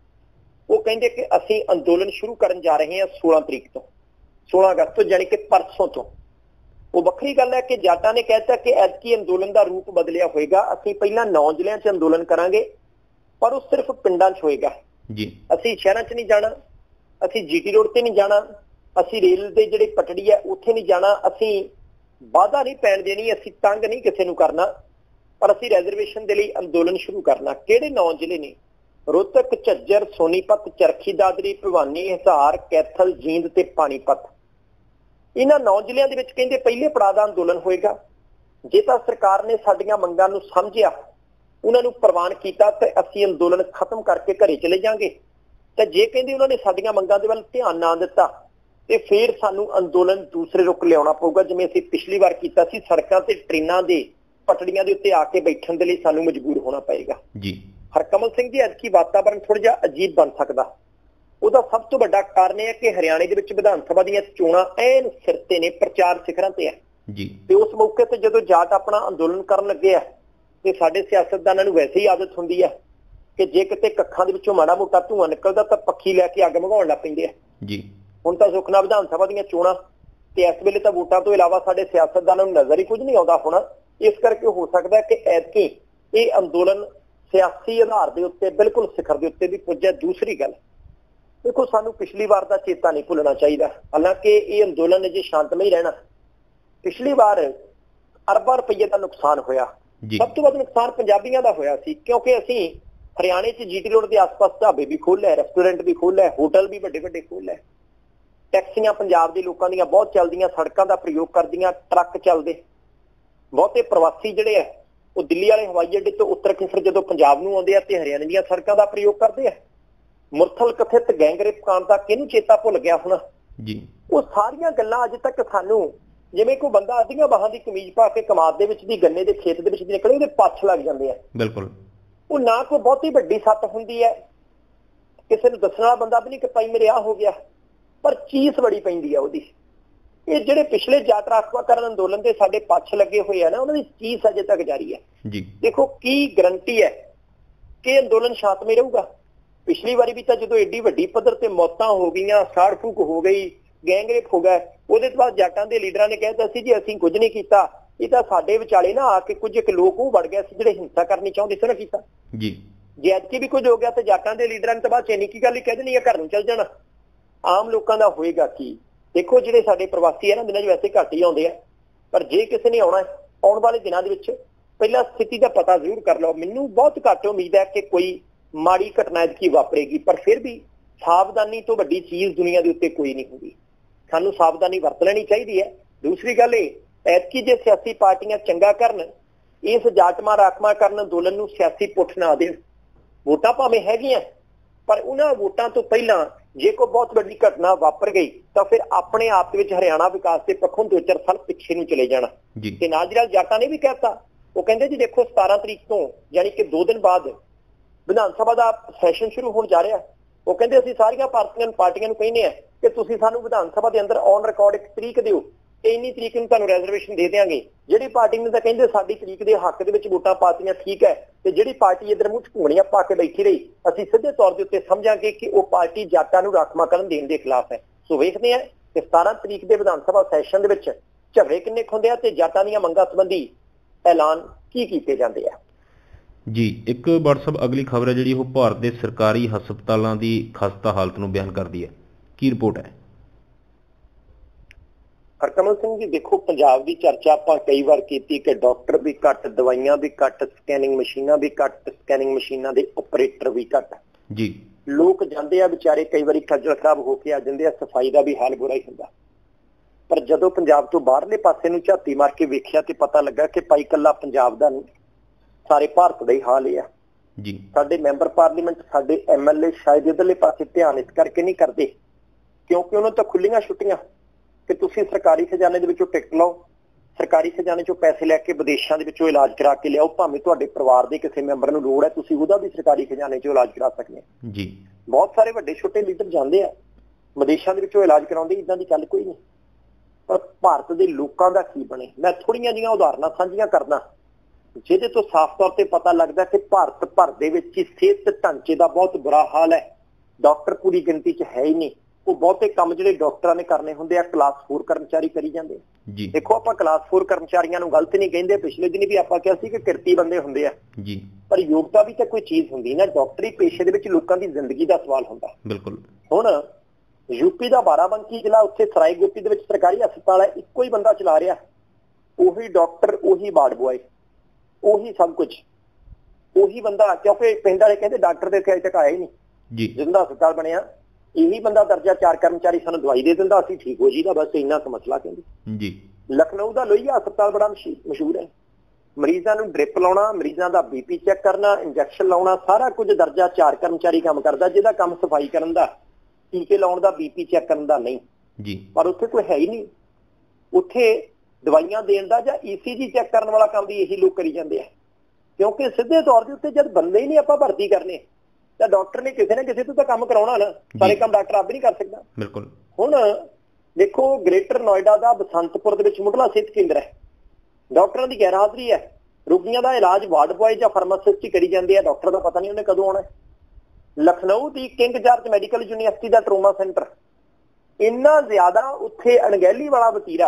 ਉਹ ਕਹਿੰਦੇ ਕਿ ਅਸੀਂ ਅੰਦੋਲਨ ਸ਼ੁਰੂ ਕਰਨ ਜਾ ਰਹੇ ਹਾਂ ਸੋਲਾਂ ਤਰੀਕ ਤੋਂ, ਸੋਲਾਂ ਅਗਸਤ ਤੋਂ, ਜਾਨੀ ਕਿ ਪਰਸੋਂ ਤੋਂ। ਉਹ ਵੱਖਰੀ ਗੱਲ ਹੈ ਕਿ ਜਾਟਾਂ ਨੇ ਕਹਿਤਾ ਕਿ ਐਤਕੀ ਅੰਦੋਲਨ ਦਾ ਰੂਪ ਬਦਲਿਆ ਹੋਏਗਾ, ਅਸੀਂ ਪਹਿਲਾਂ ਨੌ ਜ਼ਿਲ੍ਹਿਆਂ 'ਚ ਅੰਦੋਲਨ ਕਰਾਂਗੇ ਪਰ ਉਹ ਸਿਰਫ ਪਿੰਡਾਂ 'ਚ ਹੋਏਗਾ ਜੀ। ਅਸੀਂ ਸ਼ਹਿਰਾਂ 'ਚ ਨਹੀਂ ਜਾਣਾ, ਅਸੀਂ ਜੀਟੀ ਰੋਡ ਤੇ ਨਹੀਂ ਜਾਣਾ, ਅਸੀਂ ਰੇਲ ਦੇ ਜਿਹੜੇ ਪਟੜੀ ਹੈ ਉੱਥੇ ਨਹੀਂ ਜਾਣਾ, ਅਸੀਂ ਵਾਧਾ ਨਹੀਂ ਪੈਣ ਦੇਣੀ, ਅਸੀਂ ਤੰਗ ਨਹੀਂ ਕਿਸੇ ਨੂੰ ਕਰਨਾ, ਪਰ ਅਸੀਂ ਰੈਜ਼ਰਵੇਸ਼ਨ ਦੇ ਲਈ ਅੰਦੋਲਨ ਸ਼ੁਰੂ ਕਰਨਾ। ਕਿਹੜੇ ਨੌ ਜ਼ਿਲ੍ਹੇ ਨੇ? ਰੋਹਤਕ, ਝੱਜਰ, ਸੋਨੀਪਤ, ਚਰਖੀ ਦਾਦਰੀ, ਭਿਵਾਨੀ, ਹਿਸਾਰ, ਕੈਥਲ, ਜੀਂਦ ਤੇ ਪਾਣੀਪਤ। ਇਹਨਾਂ ਨੌ ਜ਼ਿਲ੍ਹਿਆਂ ਦੇ ਵਿੱਚ ਕਹਿੰਦੇ ਪਹਿਲੇ ਪੜਾਅ ਦਾ ਅੰਦੋਲਨ ਹੋਏਗਾ। ਜੇ ਤਾਂ ਸਰਕਾਰ ਨੇ ਸਾਡੀਆਂ ਮੰਗਾਂ ਨੂੰ ਸਮਝਿਆ, ਉਹਨਾਂ ਨੂੰ ਪ੍ਰਵਾਨ ਕੀਤਾ ਤੇ ਅਸੀਂ ਅੰਦੋਲਨ ਖਤਮ ਕਰਕੇ ਘਰੇ ਚਲੇ ਜਾਾਂਗੇ, ਤੇ ਜੇ ਕਹਿੰਦੇ ਉਹਨਾਂ ਨੇ ਸਾਡੀਆਂ ਮੰਗਾਂ ਦੇ ਵੱਲ ਧਿਆਨ ਨਾ ਦਿੱਤਾ ਤੇ ਫਿਰ ਸਾਨੂੰ ਅੰਦੋਲਨ ਦੂਸਰੇ ਰੁਖ ਲਿਆਉਣਾ ਪਊਗਾ, ਜਿਵੇਂ ਅਸੀਂ ਪਿਛਲੀ ਵਾਰ ਕੀਤਾ ਸੀ। ਸੜਕਾਂ ਤੇ ਟ੍ਰੇਨਾਂ ਦੇ ਪਟੜੀਆਂ ਦੇ ਉੱਤੇ ਆ ਕੇ ਬੈਠਣ ਦੇ ਲਈ ਸਾਨੂੰ ਮਜਬੂਰ ਹੋਣਾ ਪਏਗਾ ਜੀ। ਹਰਕਮਲ ਸਿੰਘ ਜੀ, ਐਤਕੀ ਵਾਤਾਵਰਣ ਥੋੜਾ ਜਿਹਾ ਅਜੀਬ ਬਣ ਸਕਦਾ। ਉਹਦਾ ਸਭ ਤੋਂ ਵੱਡਾ ਕਾਰਨ ਇਹ ਹੈ ਕਿ ਹਰਿਆਣੇ ਦੇ ਵਿੱਚ ਵਿਧਾਨ ਸਭਾ ਦੀਆਂ ਚੋਣਾਂ ਐਨ ਸਿਰ ਤੇ ਨੇ, ਪ੍ਰਚਾਰ ਸਿਖਰਾਂ ਤੇ ਹੈ ਜੀ। ਤੇ ਉਸ ਮੌਕੇ ਤੇ ਜਦੋਂ ਜਾਟ ਆਪਣਾ ਅੰਦੋਲਨ ਕਰਨ ਲੱਗੇ ਆ ਤੇ ਸਾਡੇ ਸਿਆਸਤਦਾਨਾਂ ਨੂੰ ਵੈਸੇ ਹੀ ਆਦਤ ਹੁੰਦੀ ਹੈ ਕਿ ਜੇ ਕਿਤੇ ਕੱਖਾਂ ਦੇ ਵਿੱਚੋਂ ਮਾੜਾ ਮੋਟਾ ਧੂੰਆਂ ਨਿਕਲਦਾ ਤਾਂ ਪੱਖੀ ਲੈ ਕੇ ਅੱਗ ਮਗਾਉਣ ਲੱਗ ਪੈਂਦੇ ਆ ਜੀ। ਹੁਣ ਤਾਂ ਸੁਖਨਾ ਵਿਧਾਨ ਸਭਾ ਦੀਆਂ ਚੋਣਾਂ ਤੇ ਇਸ ਵੇਲੇ ਤਾਂ ਵੋਟਾਂ ਤੋਂ ਇਲਾਵਾ ਸਾਡੇ ਸਿਆਸਤਦਾਨਾਂ ਨੂੰ ਨਜ਼ਰ ਹੀ ਕੁਝ ਨਹੀਂ ਆਉਂਦਾ ਹੋਣਾ। ਇਸ ਕਰਕੇ ਹੋ ਸਕਦਾ ਕਿ ਐਤਕੀ ਇਹ ਅੰਦੋਲਨ ਸਿਆਸੀ ਆਧਾਰ ਦੇ ਉੱਤੇ ਬਿਲਕੁਲ ਸਿਖਰ ਦੇ ਉੱਤੇ ਵੀ ਪੁੱਜਿਆ। ਦੂਸਰੀ ਗੱਲ ਦੇਖੋ, ਸਾਨੂੰ ਪਿਛਲੀ ਵਾਰ ਦਾ ਚੇਤਾ ਨਹੀਂ ਭੁੱਲਣਾ ਚਾਹੀਦਾ। ਹਾਲਾਂਕਿ ਇਹ ਅੰਦੋਲਨ ਅਜੇ ਸ਼ਾਂਤਮਈ ਰਹਿਣਾ। ਪਿਛਲੀ ਵਾਰ ਅਰਬਾਂ ਰੁਪਈਏ ਦਾ ਨੁਕਸਾਨ ਹੋਇਆ। ਸਭ ਤੋਂ ਵੱਧ ਨੁਕਸਾਨ ਪੰਜਾਬੀਆਂ ਦਾ ਹੋਇਆ ਸੀ, ਕਿਉਂਕਿ ਅਸੀਂ ਹਰਿਆਣੇ 'ਚ ਜੀਟੀ ਰੋਡ ਦੇ ਆਸ-ਪਾਸ ਢਾਬੇ ਵੀ ਖੋਲ੍ਹ ਲਏ, ਰੈਸਟੋਰੈਂਟ ਵੀ ਖੋਲ੍ਹ ਲਏ, ਹੋਟਲ ਵੀ ਵੱਡੇ ਵੱਡੇ ਖੋਲ੍ਹ ਲਏ, ਟੈਕਸੀਆਂ ਪੰਜਾਬ ਦੇ ਲੋਕਾਂ ਦੀਆਂ ਬਹੁਤ ਚੱਲਦੀਆਂ, ਸੜਕਾਂ ਦਾ ਪ੍ਰਯੋਗ ਕਰਦੀਆਂ, ਟਰੱਕ ਚੱਲਦੇ। ਬਹੁਤੇ ਪ੍ਰਵਾਸੀ ਜਿਹੜੇ ਆ ਉਹ ਦਿੱਲੀ ਵਾਲੇ ਹਵਾਈ ਅੱਡੇ ਤੋਂ ਉੱਤਰ ਕੇ ਫਿਰ ਜਦੋਂ ਪੰਜਾਬ ਨੂੰ ਆਉਂਦੇ ਆ ਤੇ ਹਰਿਆਣੇ ਦੀਆਂ ਸੜਕਾਂ ਦਾ ਪ੍ਰਯੋਗ ਕਰਦੇ ਆ। ਮੁਰਥਲ ਕਥਿਤ ਗੈਂਗਰੇਪ ਕਾਂਡ ਦਾ ਕਿਹਨੂੰ ਚੇਤਾ ਭੁੱਲ ਗਿਆ ਹੋਣਾ ਜੀ। ਉਹ ਸਾਰੀਆਂ ਗੱਲਾਂ ਅੱਜ ਤੱਕ ਸਾਨੂੰ, ਜਿਵੇਂ ਕੋਈ ਬੰਦਾ ਅੱਧੀਆਂ ਬਾਹਾਂ ਦੀ ਕਮੀਜ਼ ਪਾ ਕੇ ਕਮਾਦ ਦੇ ਵਿੱਚ ਦੀ ਗੰਨੇ ਦੇ ਖੇਤ ਦੇ ਵਿੱਚ ਦੀ ਨਿਕਲੇ ਉਹਦੇ ਪੱਛ ਲੱਗ ਜਾਂਦੇ ਆ। ਬਿਲਕੁਲ। ਉਹ ਨਾ ਕੋਈ ਬਹੁਤੀ ਵੱਡੀ ਸੱਟ ਹੁੰਦੀ ਹੈ, ਕਿਸੇ ਨੂੰ ਦੱਸਣ ਵਾਲਾ ਬੰਦਾ ਵੀ ਨਹੀਂ ਕਿ ਭਾਈ ਮੇਰੇ ਆ ਹੋ ਗਿਆ, ਪਰ ਚੀਸ ਬੜੀ ਪੈਂਦੀ ਆ ਉਹਦੀ। ਇਹ ਜਿਹੜੇ ਪਿਛਲੇ ਜਾਟ ਰਾਖਵਾਂਕਰਨ ਅੰਦੋਲਨ ਦੇ ਸਾਡੇ ਪੱਛ ਲੱਗੇ ਹੋਏ ਆ ਨਾ, ਉਹਨਾਂ ਦੀ ਚੀਸ ਅਜੇ ਤੱਕ ਜਾਰੀ ਹੈ ਜੀ। ਦੇਖੋ ਕੀ ਗਰੰਟੀ ਹੈ ਕਿ ਅੰਦੋਲਨ ਸ਼ਾਂਤਮਈ ਰਹੂਗਾ। ਪਿਛਲੀ ਵਾਰੀ ਵੀ ਤਾਂ ਜਦੋਂ ਏਡੀ ਵੱਡੀ ਪੱਧਰ ਤੇ ਮੌਤਾਂ ਹੋ ਗਈਆਂ, ਸਾੜ ਫੂਕ ਹੋ ਗਈ, ਗੈਂਗਰੇਪ ਹੋ ਗਿਆ, ਉਹਦੇ ਤੋਂ ਬਾਅਦ ਜਾਟਾਂ ਦੇ ਲੀਡਰਾਂ ਨੇ ਕਹਿਤਾ ਸੀ ਜੀ ਅਸੀਂ ਕੁਝ ਨਹੀਂ ਕੀਤਾ, ਇਹ ਤਾਂ ਸਾਡੇ ਵਿਚਾਲੇ ਨਾ ਆ ਕੇ ਕੁਝ ਇੱਕ ਲੋਕ ਉਹ ਵੜ ਗਿਆ ਸੀ ਜਿਹੜੇ ਹਿੰਸਾ ਕਰਨੀ ਚਾਹੁੰਦੇ ਸੀ ਨਾ ਕੀਤਾ ਜੀ। ਜੇ ਐਤਕੀ ਵੀ ਕੁਝ ਹੋ ਗਿਆ ਤੇ ਜਾਟਾਂ ਦੇ ਲੀਡਰਾਂ ਨੇ ਤਾਂ ਬਾਅਦ ਚੈਨੀ ਕੀ ਗੱਲ ਹੀ ਕਹਿ ਦੇਣੀ ਆ, ਘਰ ਨੂੰ ਚੱਲ ਜਾਣਾ। ਆਮ ਲੋਕਾਂ ਦਾ ਹੋਏਗਾ ਕੀ? ਦੇਖੋ ਜਿਹੜੇ ਸਾਡੇ ਪ੍ਰਵਾਸੀ ਆ ਨਾ, ਦਿਨਾਂ 'ਚ ਵੈਸੇ ਘੱਟ ਹੀ ਆਉਂਦੇ ਆ, ਪਰ ਜੇ ਕਿਸੇ ਨੇ ਆਉਣਾ ਆਉਣ ਵਾਲੇ ਦਿਨਾਂ ਦੇ ਵਿੱਚ ਪਹਿਲਾਂ ਸਥਿਤੀ ਦਾ ਪਤਾ ਜ਼ਰੂਰ ਕਰ ਲਓ। ਮੈਨੂੰ ਬਹੁਤ ਘੱਟ ਉਮੀਦ ਹੈ ਕਿ ਕੋਈ ਮਾੜੀ ਘਟਨਾ ਐਤਕੀ ਵਾਪਰੇਗੀ, ਪਰ ਫਿਰ ਵੀ ਸਾਵਧਾਨੀ ਤੋਂ ਵੱਡੀ ਚੀਜ਼ ਦੁਨੀਆ ਦੇ ਉੱਤੇ ਕੋਈ ਨਹੀਂ ਹੁੰਦੀ। ਸਾਨੂੰ ਸਾਵਧਾਨੀ ਵਰਤ ਲੈਣੀ ਚਾਹੀਦੀ ਹੈ। ਦੂਸਰੀ ਗੱਲ ਇਹ, ਐਤਕੀ ਜੇ ਸਿਆਸੀ ਪਾਰਟੀਆਂ ਚੰਗਾ ਕਰਨ, ਇਸ ਜਾਟਮਾਂ ਰਾਖਵਾਂਕਰਨ ਅੰਦੋਲਨ ਨੂੰ ਸਿਆਸੀ ਪੁੱਠ ਨਾ ਦੇਣ। ਵੋਟਾਂ ਭਾਵੇਂ ਹੈਗੀਆਂ, ਪਰ ਉਹਨਾਂ ਵੋਟਾਂ ਤੋਂ ਪਹਿਲਾਂ ਜੇ ਕੋਈ ਬਹੁਤ ਵੱਡੀ ਘਟਨਾ ਵਾਪਰ ਗਈ ਤਾਂ ਫਿਰ ਆਪਣੇ ਆਪ ਦੇ ਵਿੱਚ ਹਰਿਆਣਾ ਵਿਕਾਸ ਦੇ ਪੱਖੋਂ ਦੋ ਚਾਰ ਸਾਲ ਪਿੱਛੇ ਨੂੰ ਚਲੇ ਜਾਣਾ। ਤੇ ਨਾਲ ਦੀ ਨਾਲ ਜਾਟਾਂ ਨੇ ਵੀ ਕਹਿਤਾ, ਉਹ ਕਹਿੰਦੇ ਜੀ ਦੇਖੋ ਸਤਾਰਾਂ ਤਰੀਕ ਤੋਂ ਯਾਨੀ ਕਿ ਦੋ ਦਿਨ ਬਾਅਦ ਵਿਧਾਨ ਸਭਾ ਦਾ ਸੈਸ਼ਨ ਸ਼ੁਰੂ ਹੋਣ ਜਾ ਰਿਹਾ। ਉਹ ਕਹਿੰਦੇ ਅਸੀਂ ਸਾਰੀਆਂ ਪਾਰਟੀਆਂ ਪਾਰਟੀਆਂ ਨੂੰ ਕਹਿੰਦੇ ਆ ਕਿ ਤੁਸੀਂ ਸਾਨੂੰ ਵਿਧਾਨ ਸਭਾ ਦੇ ਅੰਦਰ ਔਨ ਰਿਕਾਰਡ ਇੱਕ ਤਰੀਕ ਦਿਓ ਤੇ ਇੰਨੀ ਤਰੀਕ ਨੂੰ ਤੁਹਾਨੂੰ ਰੈਜ਼ਰਵੇਸ਼ਨ ਦੇ ਦਿਆਂਗੇ। ਜਿਹੜੀ ਪਾਰਟੀ ਨੇ ਤਾਂ ਕਹਿੰਦੇ ਸਾਡੀ ਤਰੀਕ ਦੇ ਹੱਕ ਦੇ ਵਿੱਚ ਵੋਟਾਂ ਪਾਤੀਆਂ ਠੀਕ ਹੈ, ਤੇ ਜਿਹੜੀ ਪਾਰਟੀ ਇਧਰ ਮੂੰਹ ਘੂਣੀਆਂ ਪਾ ਕੇ ਬੈਠੀ ਰਹੀ, ਅਸੀਂ ਸਿੱਧੇ ਤੌਰ ਦੇ ਉੱਤੇ ਸਮਝਾਂਗੇ ਕਿ ਉਹ ਪਾਰਟੀ ਜਾਟਾਂ ਨੂੰ ਰਾਖਵਾਂਕਰਨ ਦੇਣ ਦੇ ਖਿਲਾਫ ਹੈ। ਸੋ ਵੇਖਦੇ ਆ ਕਿ ਸਤਾਰਾਂ ਤਰੀਕ ਦੇ ਵਿਧਾਨ ਸਭਾ ਸੈਸ਼ਨ ਦੇ ਵਿੱਚ ਝਗੜੇ ਕਿੰਨੇ ਹੁੰਦੇ ਆ ਤੇ ਜਾਟਾਂ ਦੀਆਂ ਮੰਗਾਂ ਸੰਬੰਧੀ ਐਲਾਨ ਕੀ ਕੀਤੇ ਜਾਂਦੇ ਆ ਜੀ। ਇੱਕ WhatsApp ਅਗਲੀ ਖਬਰ ਹੈ ਜਿਹੜੀ ਉਹ ਭਾਰਤ ਦੇ ਸਰਕਾਰੀ ਹਸਪਤਾਲਾਂ ਦੀ ਖਸਤਾ ਹਾਲਤ ਨੂੰ ਬਿਆਨ ਕਰਦੀ ਹੈ। ਕੀ ਰਿਪੋਰਟ ਹੈ? ਹਰਕਮਲ ਸਿੰਘ ਜੀ, ਦੇਖੋ ਪੰਜਾਬ ਦੀ ਚਰਚਾ ਆਪਾਂ ਕਈ ਵਾਰ ਕੀਤੀ ਕਿ ਡਾਕਟਰ ਵੀ ਘੱਟ, ਦਵਾਈਆਂ ਵੀ ਘੱਟ, ਸਕੈਨਿੰਗ ਮਸ਼ੀਨਾਂ ਵੀ ਘੱਟ, ਸਕੈਨਿੰਗ ਮਸ਼ੀਨਾਂ ਦੇ ਆਪਰੇਟਰ ਵੀ ਘੱਟ ਜੀ। ਲੋਕ ਜਾਂਦੇ ਆ ਵਿਚਾਰੇ, ਕਈ ਵਾਰੀ ਖੱਜਲ ਖਰਾਬ ਹੋ ਕੇ ਆ ਜਾਂਦੇ ਆ, ਸਫਾਈ ਦਾ ਵੀ ਹਾਲ ਬੁਰਾ ਹੀ ਹੁੰਦਾ। ਪਰ ਜਦੋਂ ਪੰਜਾਬ ਤੋਂ ਬਾਹਰਲੇ ਪਾਸੇ ਨੂੰ ਝਾਤੀ ਮਾਰ ਕੇ ਵੇਖਿਆ ਤੇ ਪਤਾ ਲੱਗਾ ਕਿ ਭਾਈ ਇਕੱਲਾ ਪੰਜਾਬ ਦਾ ਨਹੀਂ, ਸਾਰੇ ਭਾਰਤ ਦਾ ਹੀ ਹਾਲ ਇਹ ਆ ਜੀ। ਸਾਡੇ ਮੈਂਬਰ ਪਾਰਲੀਮੈਂਟ, ਸਾਡੇ ਐਮ ਐਲ ਏ ਸ਼ਾਇਦ ਇਧਰਲੇ ਪਾਸੇ ਧਿਆਨ ਇਸ ਕਰਕੇ ਨਹੀਂ ਕਰਦੇ ਕਿਉਂਕਿ ਉਹਨਾਂ ਤਾਂ ਖੁੱਲੀਆਂ ਛੁੱਟੀਆਂ ਕਿ ਤੁਸੀਂ ਸਰਕਾਰੀ ਖਜ਼ਾਨੇ ਦੇ ਵਿੱਚੋਂ ਟਿਕਟ ਲਓ, ਸਰਕਾਰੀ ਖਜ਼ਾਨੇ ਚੋਂ ਪੈਸੇ ਲੈ ਕੇ ਵਿਦੇਸ਼ਾਂ ਦੇ ਵਿੱਚੋਂ ਇਲਾਜ ਕਰਾ ਕੇ ਲਿਆਓ। ਭਾਵੇਂ ਤੁਹਾਡੇ ਪਰਿਵਾਰ ਦੇ ਕਿਸੇ ਮੈਂਬਰ ਨੂੰ ਲੋੜ ਹੈ, ਤੁਸੀਂ ਉਹਦਾ ਵੀ ਸਰਕਾਰੀ ਖਜ਼ਾਨੇ ਚੋਂ ਇਲਾਜ ਕਰਾ ਸਕਦੇ ਹੋ ਜੀ। ਬਹੁਤ ਸਾਰੇ ਵੱਡੇ ਛੋਟੇ ਲੀਡਰ ਜਾਂਦੇ ਆ ਵਿਦੇਸ਼ਾਂ ਦੇ ਵਿੱਚੋਂ ਇਲਾਜ ਕਰਾਉਂਦੇ, ਇਦਾਂ ਦੀ ਗੱਲ ਕੋਈ ਨਹੀਂ। ਪਰ ਭਾਰਤ ਦੇ ਲੋਕਾਂ ਦਾ ਕੀ ਬਣੇ? ਮੈਂ ਥੋੜੀਆਂ ਜਿਹੀਆਂ ਉਦਾਹਰਨਾਂ ਸਾਂਝੀਆਂ ਕਰਦਾ ਜਿਹਦੇ ਤੋਂ ਸਾਫ਼ ਤੌਰ ਤੇ ਪਤਾ ਲੱਗਦਾ ਕਿ ਭਾਰਤ ਭਰ ਦੇ ਵਿੱਚ ਹੀ ਸਿਹਤ ਢਾਂਚੇ ਦਾ ਬਹੁਤ ਬੁਰਾ ਹਾਲ ਹੈ। ਡਾਕਟਰ ਪੂਰੀ ਗਿਣਤੀ 'ਚ ਹੈ ਹੀ ਨਹੀਂ। ਉਹ ਬਹੁਤੇ ਕੰਮ ਜਿਹੜੇ ਡਾਕਟਰਾਂ ਨੇ ਕਰਨੇ ਹੁੰਦੇ ਆ ਕਲਾਸ ਫੋਰ ਕਰਮਚਾਰੀ ਕਰੀ ਜਾਂਦੇ ਜੀ। ਦੇਖੋ ਆਪਾਂ ਕਲਾਸ ਫੋਰ ਕਰਮਚਾਰੀਆਂ ਨੂੰ ਗਲਤ ਨਹੀਂ ਕਹਿੰਦੇ, ਪਿਛਲੇ ਦਿਨ ਵੀ ਆਪਾਂ ਕਿਹਾ ਸੀ ਕਿ ਕਿਰਤੀ ਬੰਦੇ ਹੁੰਦੇ ਆ ਜੀ, ਪਰ ਯੋਗਤਾ ਵੀ ਤਾਂ ਕੋਈ ਚੀਜ਼ ਹੁੰਦੀ ਨਾ। ਡਾਕਟਰੀ ਪੇਸ਼ੇ ਦੇ ਵਿੱਚ ਲੋਕਾਂ ਦੀ ਜ਼ਿੰਦਗੀ ਦਾ ਸਵਾਲ ਹੁੰਦਾ। ਬਿਲਕੁਲ। ਹੁਣ ਯੂਪੀ ਦਾ ਬਾਰਾਬੰਕੀ ਜ਼ਿਲ੍ਹਾ, ਉੱਥੇ ਸਰਾਏ ਗੋਪੀ ਦੇ ਵਿੱਚ ਸਰਕਾਰੀ ਹਸਪਤਾਲ ਹੈ, ਇੱਕੋ ਹੀ ਬੰਦਾ ਚਲਾ ਰਿਹਾ, ਉਹੀ ਡਾਕਟਰ, ਉਹੀ ਵਾਰਡ ਬੁਆਏ, ਉਹੀ ਸਭ ਕੁਝ, ਉਹੀ ਬੰਦਾ। ਕਿਉਂਕਿ ਪਿੰਡ ਵਾਲੇ ਕਹਿੰਦੇ ਡਾਕਟਰ ਦੇ ਇੱਥੇ ਅਜੇ ਤੱਕ ਆਇਆ ਹੀ ਨਹੀਂ ਜੀ। ਜਿੰਦਾ ਹਸਪਤਾਲ ਬਣਿਆ ਇਹੀ ਬੰਦਾ ਦਰਜਾ ਚਾਰ ਕਰਮਚਾਰੀ ਸਾਨੂੰ ਦਵਾਈ ਦੇ ਦਿੰਦਾ, ਅਸੀਂ ਠੀਕ ਹੋ ਜੀਦਾ, ਬਸ ਇੰਨਾ ਕੁ ਮਸਲਾ ਕਹਿੰਦੇ ਜੀ। ਲਖਨਊ ਦਾ ਲੋਹੀਆ ਹਸਪਤਾਲ ਬੜਾ ਮਸ਼ਹੂਰ ਹੈ, ਮਰੀਜ਼ਾਂ ਨੂੰ ਡ੍ਰਿਪ ਲਾਉਣਾ, ਮਰੀਜ਼ਾਂ ਦਾ ਬੀਪੀ ਚੈੱਕ ਕਰਨਾ, ਇੰਜੈਕਸ਼ਨ ਲਾਉਣਾ, ਸਾਰਾ ਕੁਝ ਦਰਜਾ ਚਾਰ ਕਰਮਚਾਰੀ ਕੰਮ ਕਰਦਾ, ਜਿਹਦਾ ਕੰਮ ਸਫਾਈ ਕਰਨ ਦਾ, ਟੀਕੇ ਲਾਉਣ ਦਾ, ਬੀਪੀ ਚੈੱਕ ਕਰਨ ਦਾ ਨਹੀਂ ਜੀ। ਪਰ ਉੱਥੇ ਕੋਈ ਹੈ ਹੀ ਨਹੀਂ। ਉੱਥੇ ਦਵਾਈਆਂ ਦੇਣ ਦਾ ਜਾਂ ਈਸੀਜੀ ਚੈੱਕ ਕਰਨ ਵਾਲਾ ਕੰਮ ਵੀ ਇਹੀ ਲੋਕ ਕਰੀ ਜਾਂਦੇ ਆ, ਕਿਉਂਕਿ ਸਿੱਧੇ ਤੌਰ ਦੇ ਉੱਤੇ ਜਦ ਬੰਦੇ ਹੀ ਨਹੀਂ ਆਪਾਂ ਭਰਤੀ ਕਰਨੇ ਤਾਂ ਡਾਕਟਰ ਨੇ ਕਿਸੇ ਨਾ ਕਿਸੇ ਤੋਂ ਤਾਂ ਕੰਮ ਕਰਾਉਣਾ ਨਾ। ਸਾਰੇ ਕੰਮ ਡਾਕਟਰ ਆਪ ਹੀ ਨਹੀਂ ਕਰ ਸਕਦਾ। ਬਿਲਕੁਲ। ਹੁਣ ਦੇਖੋ ਗ੍ਰੇਟਰ ਨੋਇਡਾ ਦਾ ਬਸੰਤਪੁਰ ਦੇ ਵਿੱਚ ਮੁੱਢਲਾ ਸਿਹਤ ਕੇਂਦਰ ਹੈ, ਡਾਕਟਰਾਂ ਦੀ ਗੈਰ ਹਾਜ਼ਰੀ ਹੈ, ਰੋਗੀਆਂ ਦਾ ਇਲਾਜ ਵਾਰਡ ਬੁਆਏ ਜਾਂ ਫਾਰਮਾਸਿਸਟ ਹੀ ਕਰੀ ਜਾਂਦੇ ਆ, ਡਾਕਟਰ ਦਾ ਪਤਾ ਨਹੀਂ ਉਹਨੇ ਕਦੋਂ ਆਉਣਾ। ਲਖਨਊ ਦੀ ਕਿੰਗ ਜਾਰਜ ਮੈਡੀਕਲ ਯੂਨੀਵਰਸਿਟੀ ਦਾ ਟਰੋਮਾ ਸੈਂਟਰ ਇੰਨਾ ਜ਼ਿਆਦਾ ਉੱਥੇ ਅਣਗਹਿਲੀ ਵਾਲਾ ਵਤੀਰਾ